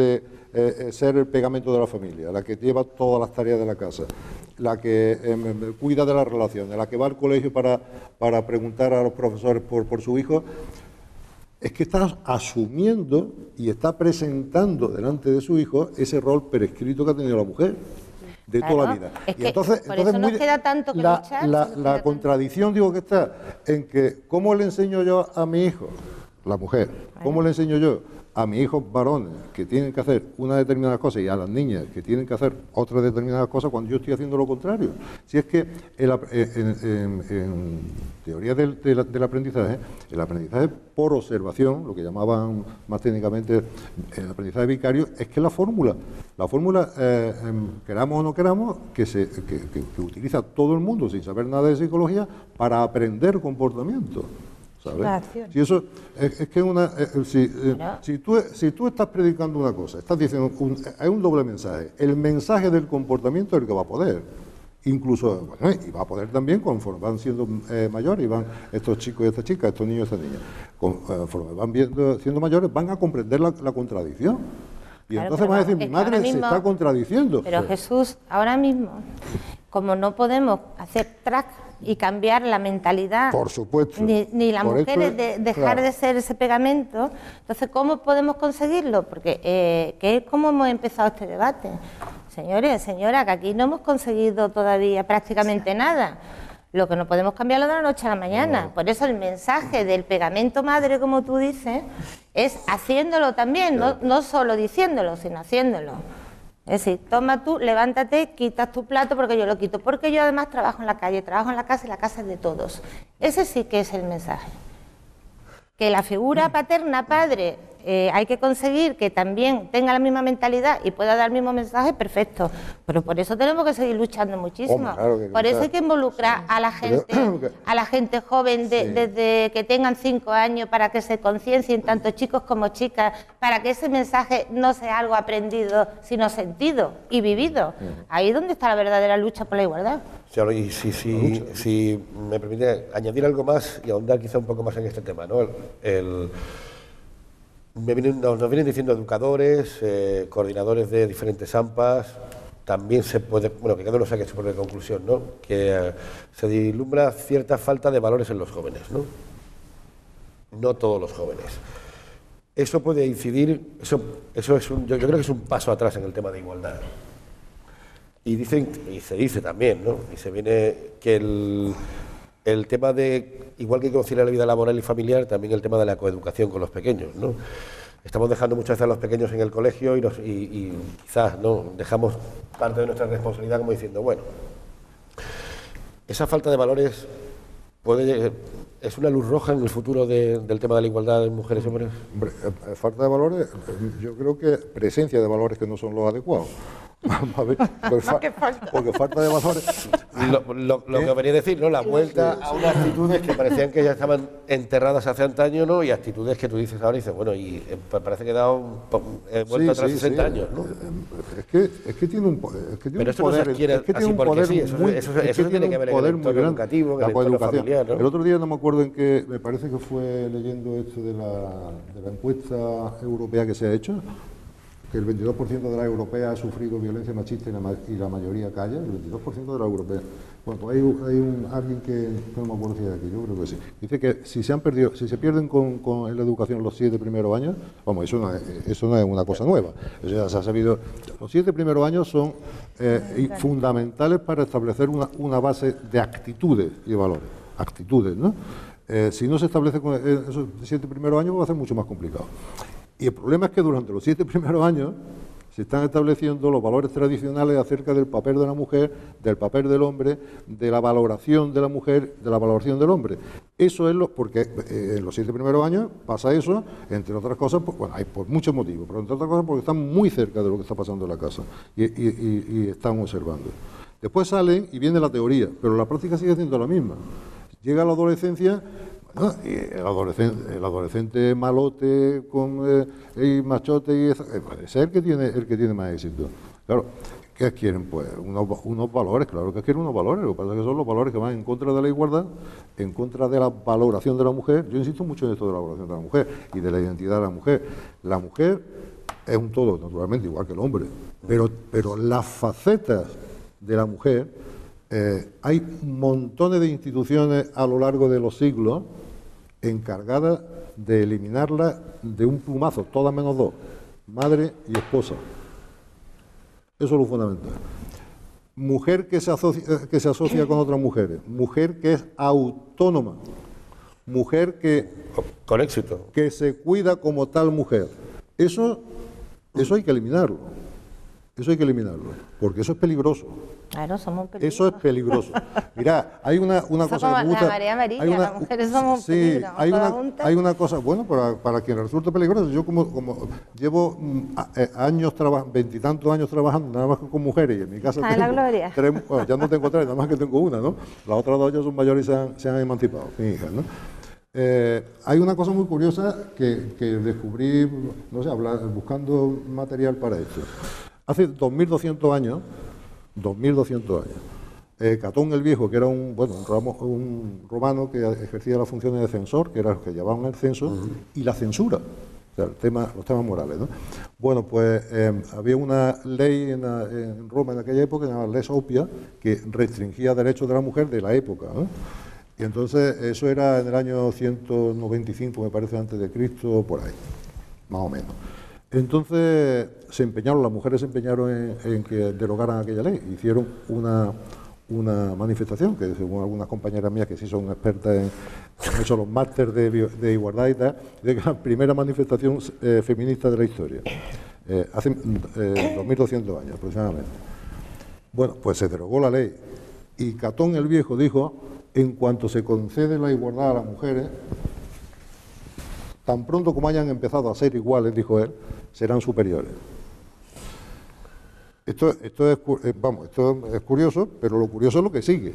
eh, ser el pegamento de la familia, la que lleva todas las tareas de la casa, la que eh, cuida de las relaciones, la que va al colegio para, para preguntar a los profesores por, por su hijo, es que está asumiendo y está presentando delante de su hijo ese rol prescrito que ha tenido la mujer de claro, toda la vida. Es y que entonces, por entonces eso nos muy, queda tanto que la, luchar. La, nos la queda contradicción, digo, que está en que, ¿cómo le enseño yo a mi hijo, la mujer, cómo le enseño yo a mis hijos varones que tienen que hacer una determinada cosa y a las niñas que tienen que hacer otras determinadas cosas cuando yo estoy haciendo lo contrario? Si es que el, en, en, en teoría del, del, del aprendizaje, el aprendizaje por observación, lo que llamaban más técnicamente el aprendizaje vicario, es que la fórmula, la fórmula, eh, queramos o no queramos, que, se, que, que, que utiliza todo el mundo sin saber nada de psicología para aprender comportamiento. ¿Sabes? Si eso es, es que una eh, si, eh, si, tú, si tú estás predicando una cosa, estás diciendo un, hay un doble mensaje. El mensaje del comportamiento es el que va a poder, incluso, bueno, y va a poder también conforme van siendo eh, mayores, y van estos chicos y estas chicas, estos niños y estas niñas, conforme van viendo, siendo mayores, van a comprender la, la contradicción. Y claro, entonces van a decir, mi madre mismo, se está contradiciendo. Pero Jesús, ahora mismo, como no podemos hacer track y cambiar la mentalidad, por supuesto, ni, ni las por mujeres esto, de, dejar claro. de ser ese pegamento, entonces ¿cómo podemos conseguirlo? Porque eh, que es como hemos empezado este debate. Señores, señora, que aquí no hemos conseguido todavía prácticamente nada. Lo que no podemos cambiarlo de la noche a la mañana. No. Por eso el mensaje del pegamento madre, como tú dices, es haciéndolo también, claro. no, no solo diciéndolo, sino haciéndolo. Es decir, toma tú, levántate, quitas tu plato porque yo lo quito. Porque yo además trabajo en la calle, trabajo en la casa y la casa es de todos. Ese sí que es el mensaje. Que la figura paterna, padre, eh, hay que conseguir que también tenga la misma mentalidad y pueda dar el mismo mensaje, perfecto. Pero por eso tenemos que seguir luchando muchísimo. Oh, claro que por eso hay que involucrar sí. a la gente, Pero, a la gente joven de, sí. desde que tengan cinco años para que se conciencien tanto chicos como chicas, para que ese mensaje no sea algo aprendido, sino sentido y vivido. Uh-huh. Ahí es donde está la verdadera lucha por la igualdad. Claro, y si, si, si me permite añadir algo más y ahondar quizá un poco más en este tema, ¿no? El, el, me vienen, nos, nos vienen diciendo educadores, eh, coordinadores de diferentes A M P As, también se puede, bueno, que cada uno saque su propia conclusión, ¿no? Que eh, se vislumbra cierta falta de valores en los jóvenes, ¿no? No todos los jóvenes. Eso puede incidir, eso, eso es un, yo, yo creo que es un paso atrás en el tema de igualdad. Y dicen, y se dice también, ¿no? Y se viene que el, el tema de, igual que hay que conciliar la vida laboral y familiar, también el tema de la coeducación con los pequeños, ¿no? Estamos dejando muchas veces a los pequeños en el colegio y, nos, y, y quizás no dejamos parte de nuestra responsabilidad como diciendo, bueno, esa falta de valores puede, es una luz roja en el futuro de, del tema de la igualdad de mujeres y hombres. Hombre, falta de valores, yo creo que presencia de valores que no son los adecuados. A ver, porque, fa porque falta de valores. Lo, lo, lo ¿Eh? que venía a decir, ¿no? La vuelta sí, a unas actitudes que parecían que ya estaban enterradas hace antaño, ¿no? Y actitudes que tú dices ahora y dices, bueno, y eh, parece que he dado un, eh, vuelta sí, atrás sí, sesenta sí. años, ¿no? Es que, es que tiene un, es que tiene Pero un poder, no se quiere es que tiene un porque poder sí, eso, muy, eso, eso, es eso que tiene que ver en el entorno educativo, en el entorno familiar, ¿no? El otro día no me acuerdo en qué, me parece que fue leyendo esto de la, de la encuesta europea que se ha hecho, que el veintidós por ciento de la europea ha sufrido violencia machista y la, y la mayoría calla, el veintidós por ciento de la europea. Bueno, pues hay, hay un, alguien que, no me acuerdo si es de aquí, yo creo que sí, dice que si se han perdido, si se pierden con, con la educación los siete primeros años, vamos, eso no es, eso no es una cosa nueva, eso ya se ha sabido, los siete primeros años son eh, fundamentales para establecer una, una base de actitudes y valores, actitudes, ¿no? Eh, si no se establece con esos siete primeros años va a ser mucho más complicado. Y el problema es que durante los siete primeros años se están estableciendo los valores tradicionales acerca del papel de la mujer, del papel del hombre, de la valoración de la mujer, de la valoración del hombre. Eso es lo, porque eh, en los siete primeros años pasa eso, entre otras cosas, pues, bueno, hay por muchos motivos, pero entre otras cosas porque están muy cerca de lo que está pasando en la casa y, y, y, y están observando. Después salen y viene la teoría, pero la práctica sigue siendo la misma. Llega la adolescencia. Ah, y el, adolescente, el adolescente malote con eh, y machote y esa, eh, es el que tiene el que tiene más éxito. Claro, ¿qué quieren? Pues unos, unos valores, claro que quieren unos valores, lo que pasa es que son los valores que van en contra de la igualdad, en contra de la valoración de la mujer. Yo insisto mucho en esto de la valoración de la mujer y de la identidad de la mujer. La mujer es un todo, naturalmente, igual que el hombre, pero, pero las facetas de la mujer, eh, hay montones de instituciones a lo largo de los siglos encargadas de eliminarlas de un plumazo, todas menos dos, madre y esposa. Eso es lo fundamental. Mujer que se asocia, que se asocia con otras mujeres, mujer que es autónoma, mujer que, con éxito, que se cuida como tal mujer. Eso, eso hay que eliminarlo. Eso hay que eliminarlo, porque eso es peligroso. Claro, somos peligrosos. Eso es peligroso. Mirá, hay una, una eso cosa como que me gusta. La María Amarilla, hay una, las mujeres somos sí, peligros. hay una, hay una cosa, bueno, para, para quien resulta peligroso, yo como, como llevo mm, a, eh, años trabajando, veintitantos años trabajando, nada más que con mujeres, y en mi casa ah, tengo la gloria. tres, bueno, ya no tengo tres, nada más que tengo una, ¿no? Las otras dos ya son mayores y se han, se han emancipado, mi hija, ¿no? Eh, hay una cosa muy curiosa que, que descubrí, no sé, hablar, buscando material para esto. Hace dos mil doscientos años, dos mil doscientos años, eh, Catón el Viejo, que era un, bueno, un, ramo, un romano que ejercía las funciones de censor, que era los que llevaban el censo, uh-huh. y la censura, o sea, el tema, los temas morales, ¿no? Bueno, pues eh, había una ley en, la, en Roma en aquella época, llamada Lex Oppia, que restringía derechos de la mujer de la época, ¿no? Y entonces eso era en el año ciento noventa y cinco, me parece, antes de Cristo, por ahí, más o menos. Entonces se empeñaron, las mujeres se empeñaron en, en que derogaran aquella ley, hicieron una, una manifestación, que según algunas compañeras mías que sí son expertas en, han hecho los másteres de, de igualdad y tal, de que la primera manifestación eh, feminista de la historia, eh, hace eh, dos mil doscientos años aproximadamente. Bueno, pues se derogó la ley y Catón el Viejo dijo: en cuanto se concede la igualdad a las mujeres, tan pronto como hayan empezado a ser iguales, dijo él, serán superiores. Esto, esto, es, vamos, esto es curioso, pero lo curioso es lo que sigue.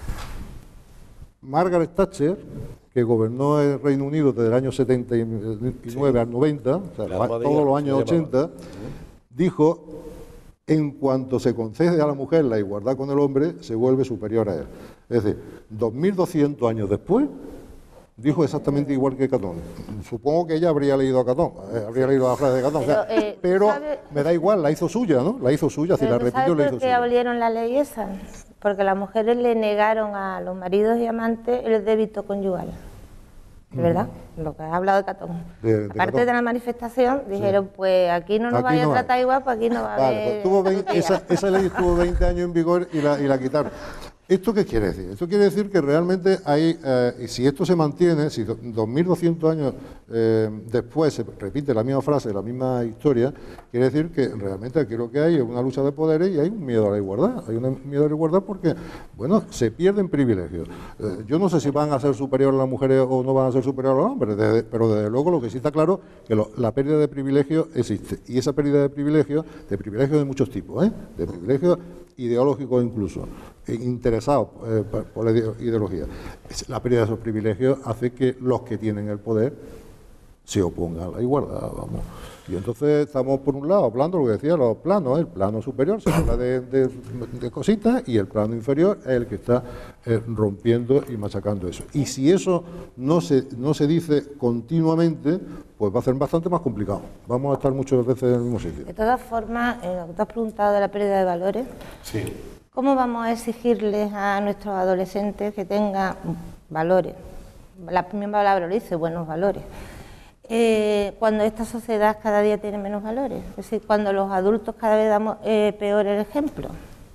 Margaret Thatcher, que gobernó el Reino Unido desde el año setenta y nueve sí. al noventa, o sea, todos los años ochenta, dijo: en cuanto se concede a la mujer la igualdad con el hombre, se vuelve superior a él. Es decir, dos mil doscientos años después, dijo exactamente igual que Catón. Supongo que ella habría leído a Catón, eh, habría leído la frase de Catón. Pero, o sea, eh, pero sabe, me da igual, la hizo suya, ¿no? La hizo suya, si la repitió, la hizo suya. ¿Por qué abolieron la ley esa? Porque las mujeres le negaron a los maridos y amantes el débito conyugal. ¿Verdad? Uh-huh. Lo que ha hablado de Catón. De, de Aparte Catón. de la manifestación, dijeron, sí. pues aquí no nos vaya no a tratar igual, pues aquí no va a vale, haber... Pues tuvo veinte, esa, esa ley estuvo veinte años en vigor y la, y la quitaron. ¿Esto qué quiere decir? Esto quiere decir que realmente hay, eh, si esto se mantiene, si dos mil doscientos años eh, después se repite la misma frase, la misma historia, quiere decir que realmente aquí lo que hay es una lucha de poderes y hay un miedo a la igualdad. Hay un miedo a la igualdad porque, bueno, se pierden privilegios. Eh, yo no sé si van a ser superiores las mujeres o no van a ser superiores a los hombres, desde, pero desde luego lo que sí está claro es que lo, la pérdida de privilegios existe. Y esa pérdida de privilegios, de privilegios de muchos tipos, ¿eh? de privilegios ideológicos incluso, interesados eh, por la ideología. La pérdida de esos privilegios hace que los que tienen el poder se opongan a la igualdad, vamos. Y entonces estamos por un lado hablando, lo que decía, los planos, el plano superior se habla de, de, de cositas y el plano inferior es el que está eh, rompiendo y machacando eso. Y si eso no se, no se dice continuamente, pues va a ser bastante más complicado. Vamos a estar muchas veces en el mismo sitio. De todas formas, eh, lo que te has preguntado de la pérdida de valores, sí. ¿cómo vamos a exigirles a nuestros adolescentes que tengan valores? La misma palabra lo dice, buenos valores. Eh, cuando esta sociedad cada día tiene menos valores, es decir, cuando los adultos cada vez damos eh, peor el ejemplo.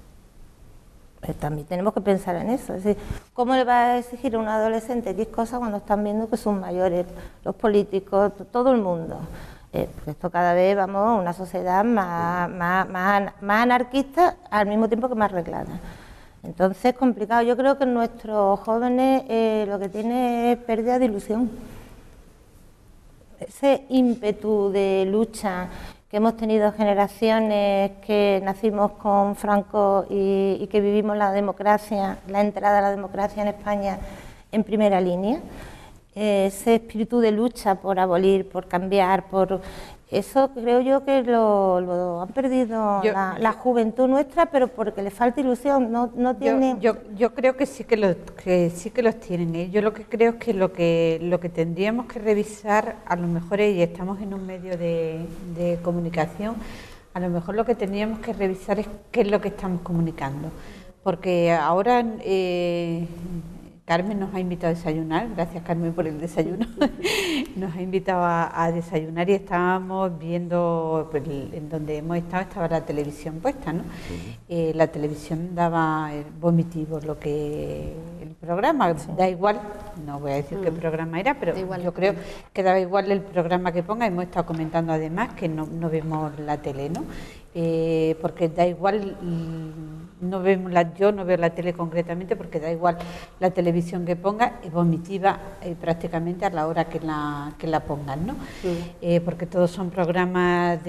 Pues también tenemos que pensar en eso, es decir, ¿cómo le va a exigir a un adolescente X cosas cuando están viendo que son mayores, los políticos, todo el mundo? Eh, esto cada vez vamos a una sociedad más, más, más, más anarquista al mismo tiempo que más reglada. Entonces es complicado. Yo creo que nuestros jóvenes eh, lo que tienen es pérdida de ilusión. Ese ímpetu de lucha que hemos tenido generaciones que nacimos con Franco y, y que vivimos la democracia, la entrada a la democracia en España en primera línea, eh, ese espíritu de lucha por abolir, por cambiar, por... Eso creo yo que lo, lo han perdido yo, la, la juventud nuestra, pero porque le falta ilusión, no, no tiene... Yo, yo, yo creo que sí que, lo, que sí que los tienen, ¿eh? Yo lo que creo es que lo que lo que tendríamos que revisar, a lo mejor, y estamos en un medio de, de comunicación, a lo mejor lo que tendríamos que revisar es qué es lo que estamos comunicando. Porque ahora... Eh, Carmen nos ha invitado a desayunar, gracias Carmen por el desayuno, nos ha invitado a, a desayunar y estábamos viendo, pues, en donde hemos estado estaba la televisión puesta, ¿no? Uh-huh. eh, la televisión daba vomitivo, lo que el programa, sí. Da igual, no voy a decir uh-huh. qué programa era, pero igual, yo creo que daba igual el programa que ponga, hemos estado comentando además que no, no vemos la tele, ¿no? Eh, porque da igual, no vemos la, yo no veo la tele concretamente porque da igual la televisión que ponga, es vomitiva eh, prácticamente a la hora que la, que la pongan, ¿no? Sí. Eh, porque todos son programas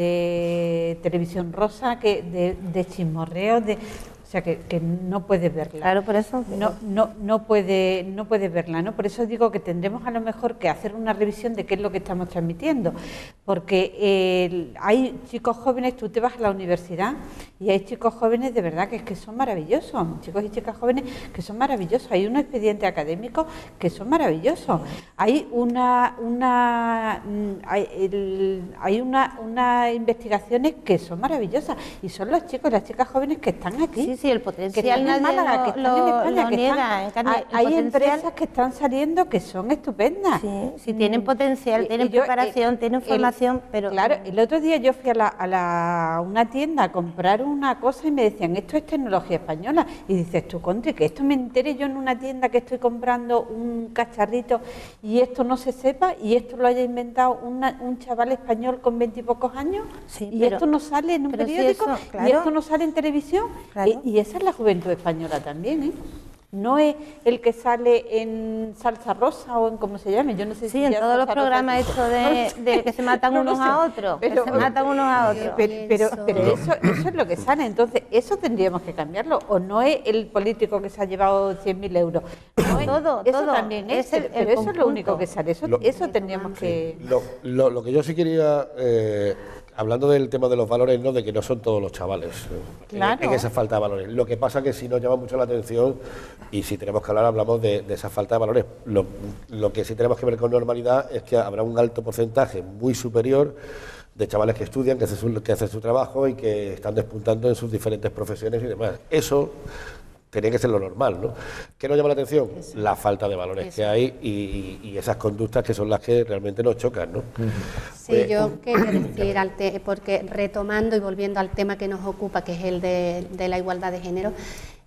de televisión rosa, que de, de chismorreo, de... O sea, que, que no puedes verla. Claro, por eso. No, no, no puede, no puedes verla, ¿no? Por eso digo que tendremos a lo mejor que hacer una revisión de qué es lo que estamos transmitiendo. Porque eh, hay chicos jóvenes, tú te vas a la universidad y hay chicos jóvenes de verdad que, que son maravillosos, chicos y chicas jóvenes que son maravillosos. Hay unos expedientes académicos que son maravillosos. Hay una, una hay, el, hay una, unas investigaciones que son maravillosas y son los chicos y las chicas jóvenes que están aquí. Sí, sí, el potencial nadie Málaga, lo, que lo, en España, lo que niega. Están, en hay hay potencial, empresas que están saliendo que son estupendas. Sí, sí tienen potencial, y, tienen y yo, preparación, el, tienen formación, el, pero... Claro, el otro día yo fui a, la, a la, una tienda a comprar una cosa y me decían, esto es tecnología española. Y dices tú, Contri, que esto me entere yo en una tienda que estoy comprando un cacharrito y esto no se sepa y esto lo haya inventado una, un chaval español con veintipocos años sí, y pero, esto no sale en un periódico si eso, claro, y esto no sale en televisión. Claro. Y, y esa es la juventud española también, ¿eh? No es el que sale en Salsa Rosa o en cómo se llame, yo no sé sí, si en todos los programas estos de, de que se matan no unos sé, a otros, pero, que se matan unos a otros. Pero, pero, pero eso, eso es lo que sale, entonces eso tendríamos que cambiarlo, o no es el político que se ha llevado cien mil euros, no es, todo, eso todo. también es, es el, pero el eso conjunto. Es lo único que sale, eso, lo, eso tendríamos que... Lo, lo, lo que yo sí quería... Eh, hablando del tema de los valores, no de que no son todos los chavales claro. en, en esa falta de valores. Lo que pasa que sí nos llama mucho la atención y si tenemos que hablar hablamos de, de esa falta de valores. Lo, lo que sí tenemos que ver con normalidad es que habrá un alto porcentaje muy superior de chavales que estudian, que hacen su, que hacen su trabajo y que están despuntando en sus diferentes profesiones y demás. Eso tenía que ser lo normal, ¿no? ¿Qué nos llama la atención? Eso. La falta de valores Eso. que hay y, y, y esas conductas que son las que realmente nos chocan, ¿no? Sí, pues, yo quería decir, al te, porque retomando y volviendo al tema que nos ocupa, que es el de, de la igualdad de género,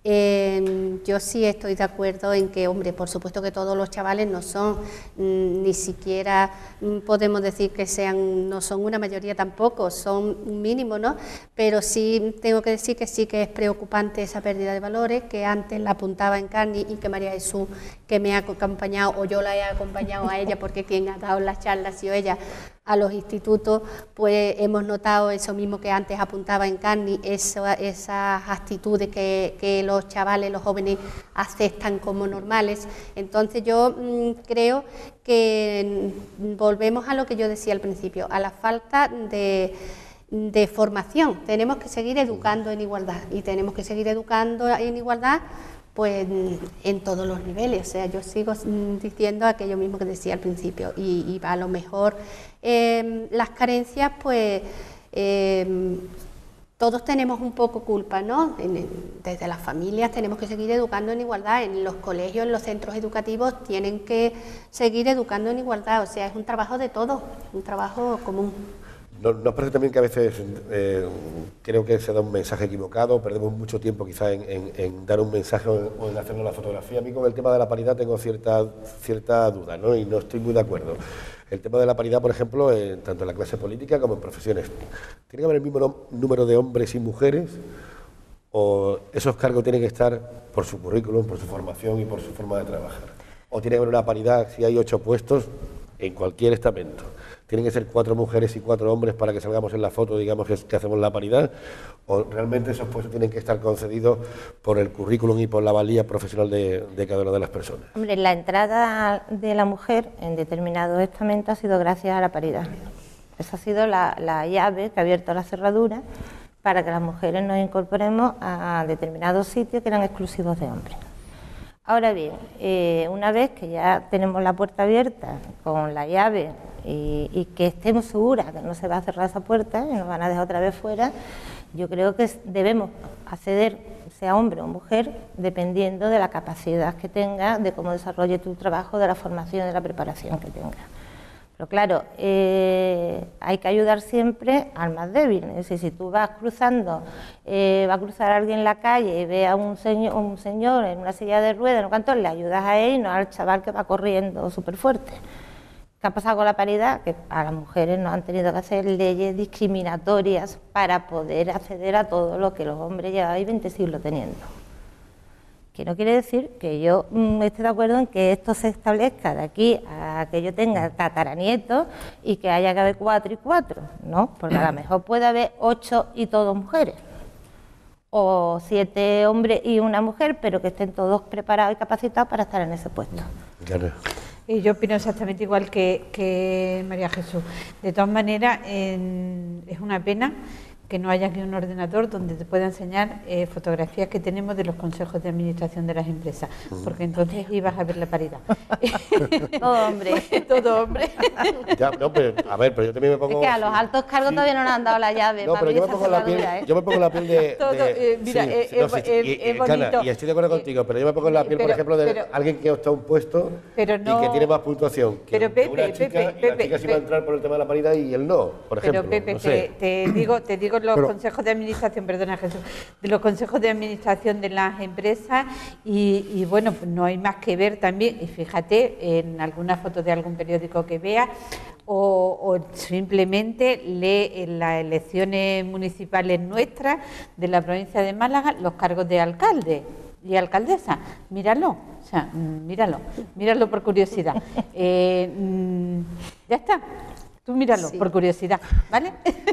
eh, yo sí estoy de acuerdo en que, hombre, por supuesto que todos los chavales no son, mm, ni siquiera mm, podemos decir que sean, no son una mayoría tampoco, son un mínimo, ¿no? Pero sí tengo que decir que sí que es preocupante esa pérdida de valores, que antes la apuntaba en Carni y que María Jesús, que me ha acompañado, o yo la he acompañado a ella, porque quien ha dado las charlas ha sido ella, a los institutos, pues hemos notado eso mismo que antes apuntaba en Carni, eso, esas actitudes que, que los chavales, los jóvenes aceptan como normales. Entonces yo mmm, creo que volvemos a lo que yo decía al principio, a la falta de, de formación. Tenemos que seguir educando en igualdad y tenemos que seguir educando en igualdad pues en todos los niveles. O sea, yo sigo diciendo aquello mismo que decía al principio y, y a lo mejor eh, las carencias pues eh, todos tenemos un poco culpa, ¿no? En, en, desde las familias tenemos que seguir educando en igualdad, en los colegios, en los centros educativos tienen que seguir educando en igualdad, o sea, es un trabajo de todos, un trabajo común. ¿Nos no parece también que a veces eh, creo que se da un mensaje equivocado, perdemos mucho tiempo quizás en, en, en dar un mensaje o en hacernos la fotografía? A mí con el tema de la paridad tengo cierta, cierta duda, ¿no? Y no estoy muy de acuerdo. El tema de la paridad, por ejemplo, en, tanto en la clase política como en profesiones, ¿tiene que haber el mismo número de hombres y mujeres? ¿O esos cargos tienen que estar por su currículum, por su formación y por su forma de trabajar? ¿O tiene que haber una paridad si hay ocho puestos en cualquier estamento? tienen que ser cuatro mujeres y cuatro hombres para que salgamos en la foto, digamos, que, que hacemos la paridad, o realmente esos puestos tienen que estar concedidos por el currículum y por la valía profesional de, de cada una de las personas. Hombre, la entrada de la mujer en determinado estamento ha sido gracias a la paridad. Esa ha sido la, la llave que ha abierto la cerradura para que las mujeres nos incorporemos a determinados sitios que eran exclusivos de hombres. Ahora bien, eh, una vez que ya tenemos la puerta abierta con la llave y, y que estemos seguras que no se va a cerrar esa puerta y nos van a dejar otra vez fuera, yo creo que debemos acceder, sea hombre o mujer, dependiendo de la capacidad que tenga, de cómo desarrolle tu trabajo, de la formación y de la preparación que tenga. Pero claro, eh, hay que ayudar siempre al más débil. Es decir, si tú vas cruzando, eh, va a cruzar a alguien en la calle y ve a un señor, un señor en una silla de ruedas, no cuánto, le ayudas a él y no al chaval que va corriendo súper fuerte. ¿Qué ha pasado con la paridad? Que a las mujeres nos han tenido que hacer leyes discriminatorias para poder acceder a todo lo que los hombres lleváis veinte siglos teniendo. Que no quiere decir que yo mmm, esté de acuerdo en que esto se establezca de aquí a que yo tenga tataranietos y que haya que haber cuatro y cuatro, ¿no? Porque a lo mejor puede haber ocho y todos mujeres, o siete hombres y una mujer, pero que estén todos preparados y capacitados para estar en ese puesto. Claro. Y yo opino exactamente igual que, que María Jesús. De todas maneras, en, es una pena que no haya aquí un ordenador donde te pueda enseñar eh, fotografías que tenemos de los consejos de administración de las empresas, porque entonces ibas a ver la paridad. Todo hombre. Todo hombre. Ya, no, pero, a ver, pero yo también me pongo... Es que a los altos cargos sí. todavía no nos han dado la llave. No, pero yo me, pongo la piel, ¿eh? yo me pongo la piel de... Todo, de eh, mira, sí, eh, no, eh, sí, eh, y, es y, bonito. Cana, y estoy de acuerdo contigo, pero yo me pongo en la piel, pero, por ejemplo, de pero, alguien que opta un puesto pero no, y que tiene más puntuación que, pero Pepe, que una chica, Pepe, y la Pepe, chica sí Pepe, va a entrar por el tema de la paridad y él no, por ejemplo. Pero Pepe, no sé. te, te digo, te digo los pero, consejos de administración, perdona Jesús, de los consejos de administración de las empresas y, y bueno, pues no hay más que ver también, y fíjate en alguna foto de algún periódico que vea, o, o simplemente lee en las elecciones municipales nuestras de la provincia de Málaga los cargos de alcalde y alcaldesa, míralo, o sea, míralo, míralo por curiosidad. Eh, mm, ya está. Tú míralo, sí. por curiosidad, ¿vale?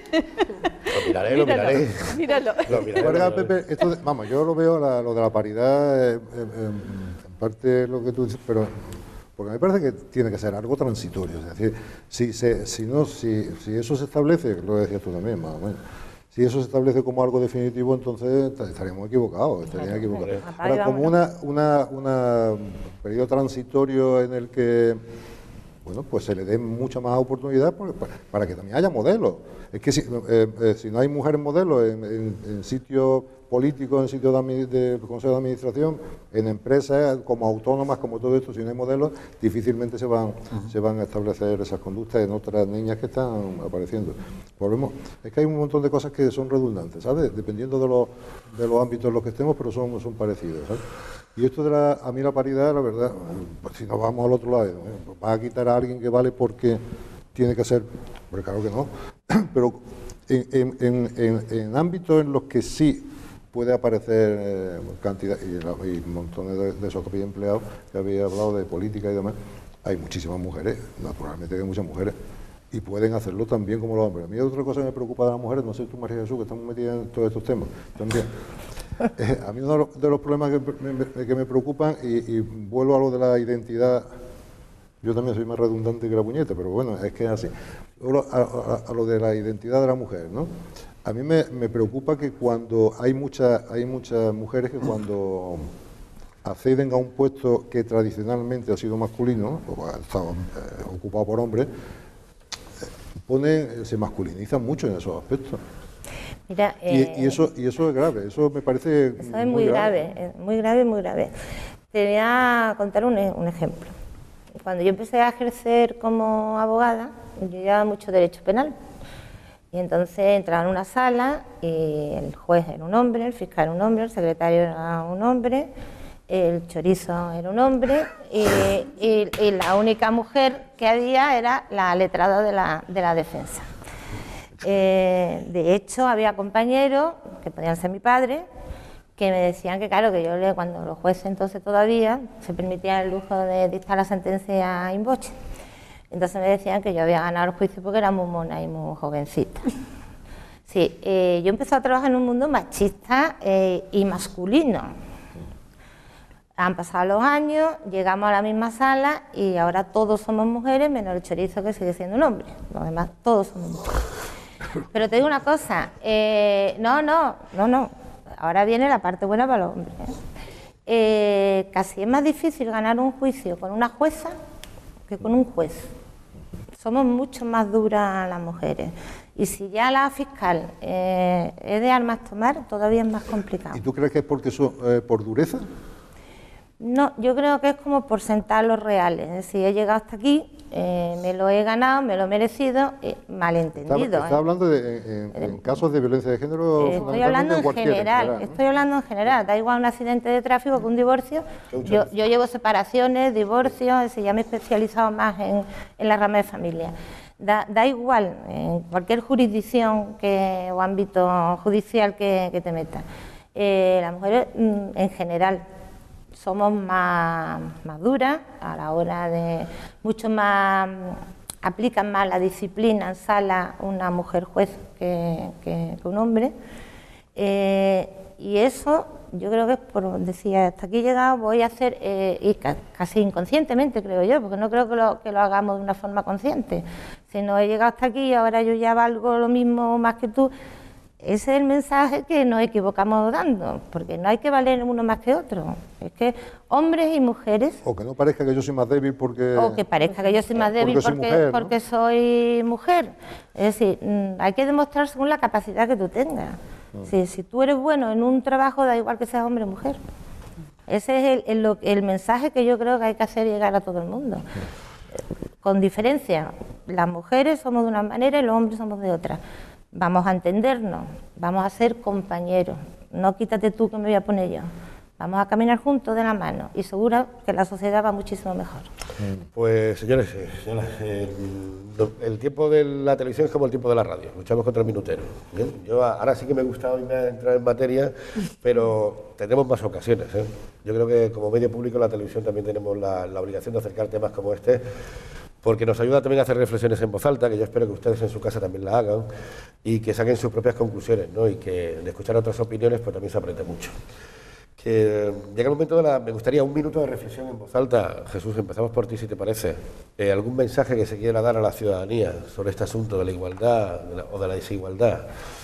Lo miraré, lo míralo, miraré. Míralo. Lo miraré, Oiga, lo miraré. Pepe, esto de, vamos, yo lo veo, la, lo de la paridad, eh, eh, en parte lo que tú dices, pero porque me parece que tiene que ser algo transitorio. Es decir, si, se, si, no, si, si eso se establece, lo decías tú también, más o menos, si eso se establece como algo definitivo, entonces estaríamos equivocados, estaríamos equivocados. Ahora, como una, una, una periodo transitorio en el que bueno, pues se le dé mucha más oportunidad para, para que también haya modelos. Es que si, eh, eh, si no hay mujeres modelos en, en, en sitios políticos, en sitios de, de consejo de administración, en empresas como autónomas, como todo esto, si no hay modelos, difícilmente se van, uh-huh. se van a establecer esas conductas en otras niñas que están apareciendo. Volvemos, es que hay un montón de cosas que son redundantes, ¿sabes? Dependiendo de los, de los ámbitos en los que estemos, pero son, son parecidos, ¿sabes? Y esto de la, a mí la paridad, la verdad, pues si nos vamos al otro lado, ¿eh? Pues va a quitar a alguien que vale porque tiene que ser, porque claro que no, pero en, en, en, en, en ámbitos en los que sí puede aparecer eh, cantidad, y, y montones de, de esos que había empleado, que había hablado de política y demás, hay muchísimas mujeres, naturalmente hay muchas mujeres, y pueden hacerlo también como los hombres. A mí otra cosa que me preocupa de las mujeres, no sé tú, María Jesús, que estamos metidas en todos estos temas también. Eh, a mí uno de los, de los problemas que me, que me preocupan, y, y vuelvo a lo de la identidad, yo también soy más redundante que la puñeta, pero bueno, es que es así. A, a, a lo de la identidad de la mujer, ¿no? A mí me, me preocupa que cuando hay, mucha, hay muchas mujeres que cuando acceden a un puesto que tradicionalmente ha sido masculino, o ha estado eh, ocupado por hombres, Pone, se masculinizan mucho en esos aspectos. Mira, eh, y, y, eso, y eso es grave, eso me parece eso es muy, muy grave, grave, muy grave, muy grave. Te voy a contar un, un ejemplo. Cuando yo empecé a ejercer como abogada, yo llevaba mucho derecho penal. Y entonces entraba en una sala y el juez era un hombre, el fiscal era un hombre, el secretario era un hombre, el chorizo era un hombre y, y, y la única mujer que había era la letrada de la, de la defensa. Eh, de hecho, había compañeros, que podían ser mi padre, que me decían que claro, que yo le, cuando los jueces entonces todavía se permitía el lujo de dictar la sentencia in voce. Entonces me decían que yo había ganado el juicio porque era muy mona y muy jovencita. Sí, eh, yo empecé a trabajar en un mundo machista eh, y masculino. Han pasado los años, llegamos a la misma sala y ahora todos somos mujeres, menos el chorizo que sigue siendo un hombre. Los demás, todos somos mujeres. Pero te digo una cosa, eh, no, no, no, no. Ahora viene la parte buena para los hombres. ¿eh? Eh, casi es más difícil ganar un juicio con una jueza que con un juez. Somos mucho más duras las mujeres. Y si ya la fiscal eh, es de armas tomar, todavía es más complicado. ¿Y tú crees que es porque eso, eh, por dureza? No, yo creo que es como por sentar los reales. Es decir, he llegado hasta aquí, eh, me lo he ganado, me lo he merecido, eh, malentendido. Está, está ¿eh? hablando de en, en casos de violencia de género. Eh, estoy hablando en cualquiera, general, en general, ¿no? estoy hablando en general. Da igual un accidente de tráfico que un divorcio. Yo, yo llevo separaciones, divorcios, es decir, ya me he especializado más en, en la rama de familia. Da, da igual, en cualquier jurisdicción que, o ámbito judicial que, que te metas. Eh, las mujeres, en general, somos más, más duras a la hora de... mucho más... aplican más la disciplina en sala una mujer juez que, que, que un hombre. Eh, y eso, yo creo que es por... decía, hasta aquí he llegado, voy a hacer... Eh, y ca casi inconscientemente, creo yo, porque no creo que lo, que lo hagamos de una forma consciente. Si no he llegado hasta aquí y ahora yo ya valgo lo mismo más que tú... Ese es el mensaje que nos equivocamos dando, porque no hay que valer uno más que otro. Es que hombres y mujeres... O que no parezca que yo soy más débil porque... O que parezca que yo soy más débil porque, porque, soy, mujer, porque ¿no? soy mujer. Es decir, hay que demostrar según la capacidad que tú tengas. Uh-huh. si, si tú eres bueno en un trabajo, da igual que seas hombre o mujer. Ese es el, el, el mensaje que yo creo que hay que hacer llegar a todo el mundo. Uh-huh. Con diferencia, las mujeres somos de una manera y los hombres somos de otra. Vamos a entendernos, vamos a ser compañeros, no quítate tú que me voy a poner yo. Vamos a caminar juntos de la mano y seguro que la sociedad va muchísimo mejor. Pues señores, eh, señoras, eh, el tiempo de la televisión es como el tiempo de la radio, luchamos contra el minutero. ¿Bien? Yo ahora sí que me ha gustado entrar en materia, pero tendremos más ocasiones. ¿eh? Yo creo que como medio público la televisión también tenemos la, la obligación de acercar temas como este, porque nos ayuda también a hacer reflexiones en voz alta, que yo espero que ustedes en su casa también la hagan, y que saquen sus propias conclusiones, ¿no? Y que de escuchar otras opiniones pues también se aprende mucho. Que llega el momento de la... Me gustaría un minuto de reflexión en voz alta. Jesús, empezamos por ti, si te parece. Eh, ¿Algún mensaje que se quiera dar a la ciudadanía sobre este asunto de la igualdad de la, o de la desigualdad?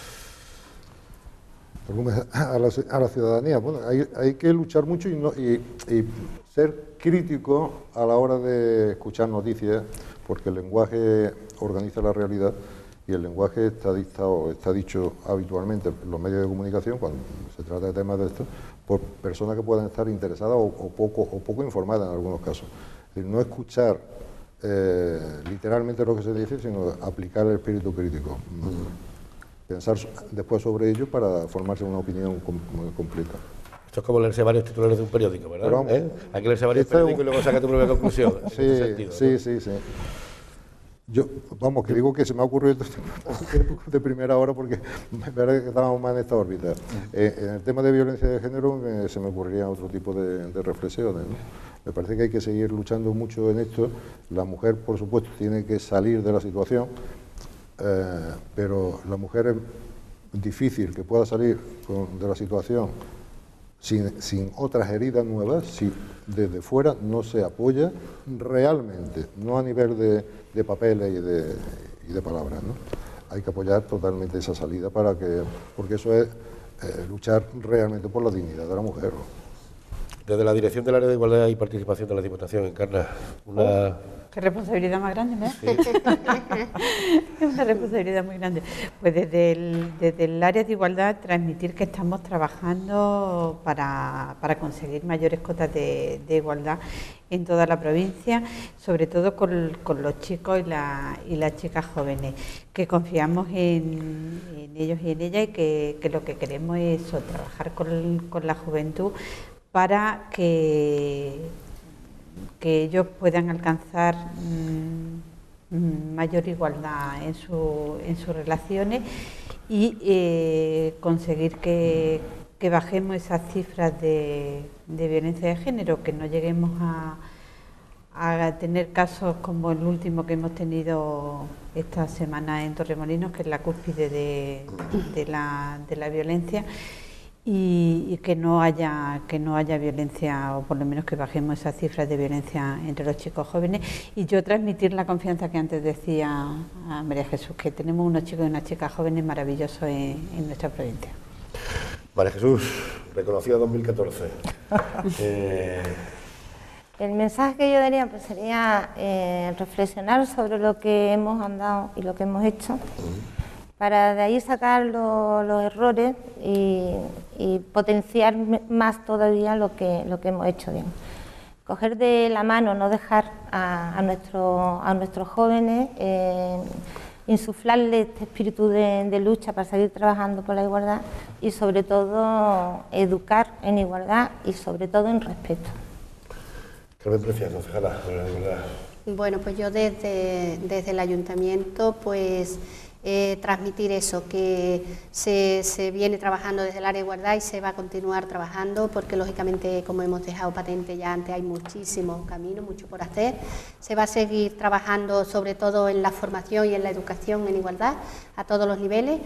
A la, a la ciudadanía, bueno, hay, hay que luchar mucho y, no, y, y ser crítico a la hora de escuchar noticias, porque el lenguaje organiza la realidad y el lenguaje está dictado, está dicho habitualmente en los medios de comunicación cuando se trata de temas de estos, por personas que puedan estar interesadas o, o, poco, o poco informadas en algunos casos. Es decir, no escuchar eh, literalmente lo que se dice, sino aplicar el espíritu crítico. Pensar después sobre ello para formarse una opinión com completa. Esto es como leerse varios titulares de un periódico, ¿verdad? Pero vamos, ¿Eh? Hay que leerse varios periódicos un... y luego sacar tu propia conclusión. Sí, en sentido, sí, ¿no? sí, sí. Yo, vamos, que digo que se me ha ocurrido de primera hora porque me parece que estábamos más en esta órbita. Eh, en el tema de violencia de género me, se me ocurrirían otro tipo de, de reflexiones, ¿no? Me parece que hay que seguir luchando mucho en esto. La mujer, por supuesto, tiene que salir de la situación. Eh, pero la mujer es difícil que pueda salir con, de la situación sin, sin otras heridas nuevas si desde fuera no se apoya realmente, no a nivel de, de papeles y de, y de palabras, ¿no? Hay que apoyar totalmente esa salida para que, porque eso es eh, luchar realmente por la dignidad de la mujer. Desde la Dirección del Área de Igualdad y Participación de la Diputación, Encarna, una... Oh, qué responsabilidad más grande, ¿no? Sí. Es una responsabilidad muy grande. Pues desde el, desde el área de igualdad transmitir que estamos trabajando para, para conseguir mayores cotas de, de igualdad en toda la provincia, sobre todo con, con los chicos y, la, y las chicas jóvenes, que confiamos en, en ellos y en ellas y que, que lo que queremos es eso, trabajar con, con la juventud para que, que ellos puedan alcanzar mmm, mayor igualdad en, su, en sus relaciones y eh, conseguir que, que bajemos esas cifras de, de violencia de género, que no lleguemos a, a tener casos como el último que hemos tenido esta semana en Torremolinos, que es la cúspide de, de, la, de la violencia, y, y que no haya que no haya violencia, o por lo menos que bajemos esas cifras de violencia entre los chicos jóvenes. Y yo transmitir la confianza que antes decía a María Jesús, que tenemos unos chicos y unas chicas jóvenes maravillosos en, en nuestra provincia. María Jesús, reconocido dos mil catorce. eh... El mensaje que yo daría pues sería eh, reflexionar sobre lo que hemos andado y lo que hemos hecho, para de ahí sacar lo, los errores y, y potenciar más todavía lo que, lo que hemos hecho bien. Coger de la mano, no dejar a, a, nuestro, a nuestros jóvenes, eh, insuflarle este espíritu de, de lucha para seguir trabajando por la igualdad y sobre todo educar en igualdad y sobre todo en respeto. Carmen Preciado, concejala, verdad. Bueno, pues yo desde, desde el ayuntamiento, pues eh, transmitir eso, que se, se viene trabajando desde el área de igualdad y se va a continuar trabajando, porque lógicamente, como hemos dejado patente ya antes, hay muchísimo camino, mucho por hacer. Se va a seguir trabajando sobre todo en la formación y en la educación en igualdad a todos los niveles.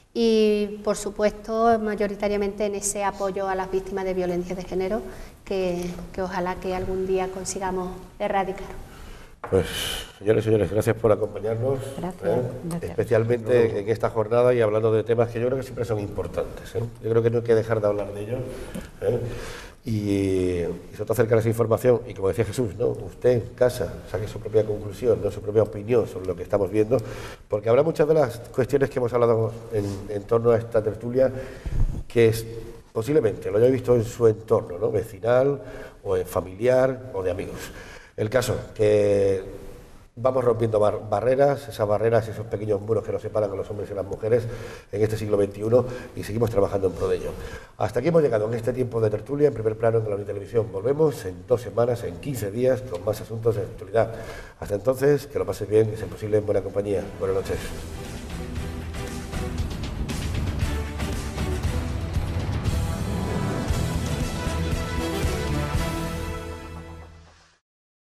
Y, por supuesto, mayoritariamente en ese apoyo a las víctimas de violencia de género, que, que ojalá que algún día consigamos erradicar. Pues, señores y señores, gracias por acompañarnos, gracias, ¿eh? gracias. especialmente en esta jornada y hablando de temas que yo creo que siempre son importantes. ¿eh? Yo creo que no hay que dejar de hablar de ellos. ¿eh? Y, y sobre todo acercar esa información, y como decía Jesús, ¿no? Usted en casa saque su propia conclusión, ¿no? Su propia opinión sobre lo que estamos viendo, porque habrá muchas de las cuestiones que hemos hablado en, en torno a esta tertulia que es, posiblemente lo haya visto en su entorno, ¿no? Vecinal o en familiar o de amigos. El caso que vamos rompiendo bar barreras, esas barreras, esos pequeños muros que nos separan a los hombres y las mujeres en este siglo veintiuno, y seguimos trabajando en pro de ello. Hasta aquí hemos llegado en este tiempo de tertulia en Primer Plano en la Unitelevisión. Volvemos en dos semanas, en quince días, con más asuntos de actualidad. Hasta entonces, que lo pases bien y, si es posible, en buena compañía. Buenas noches.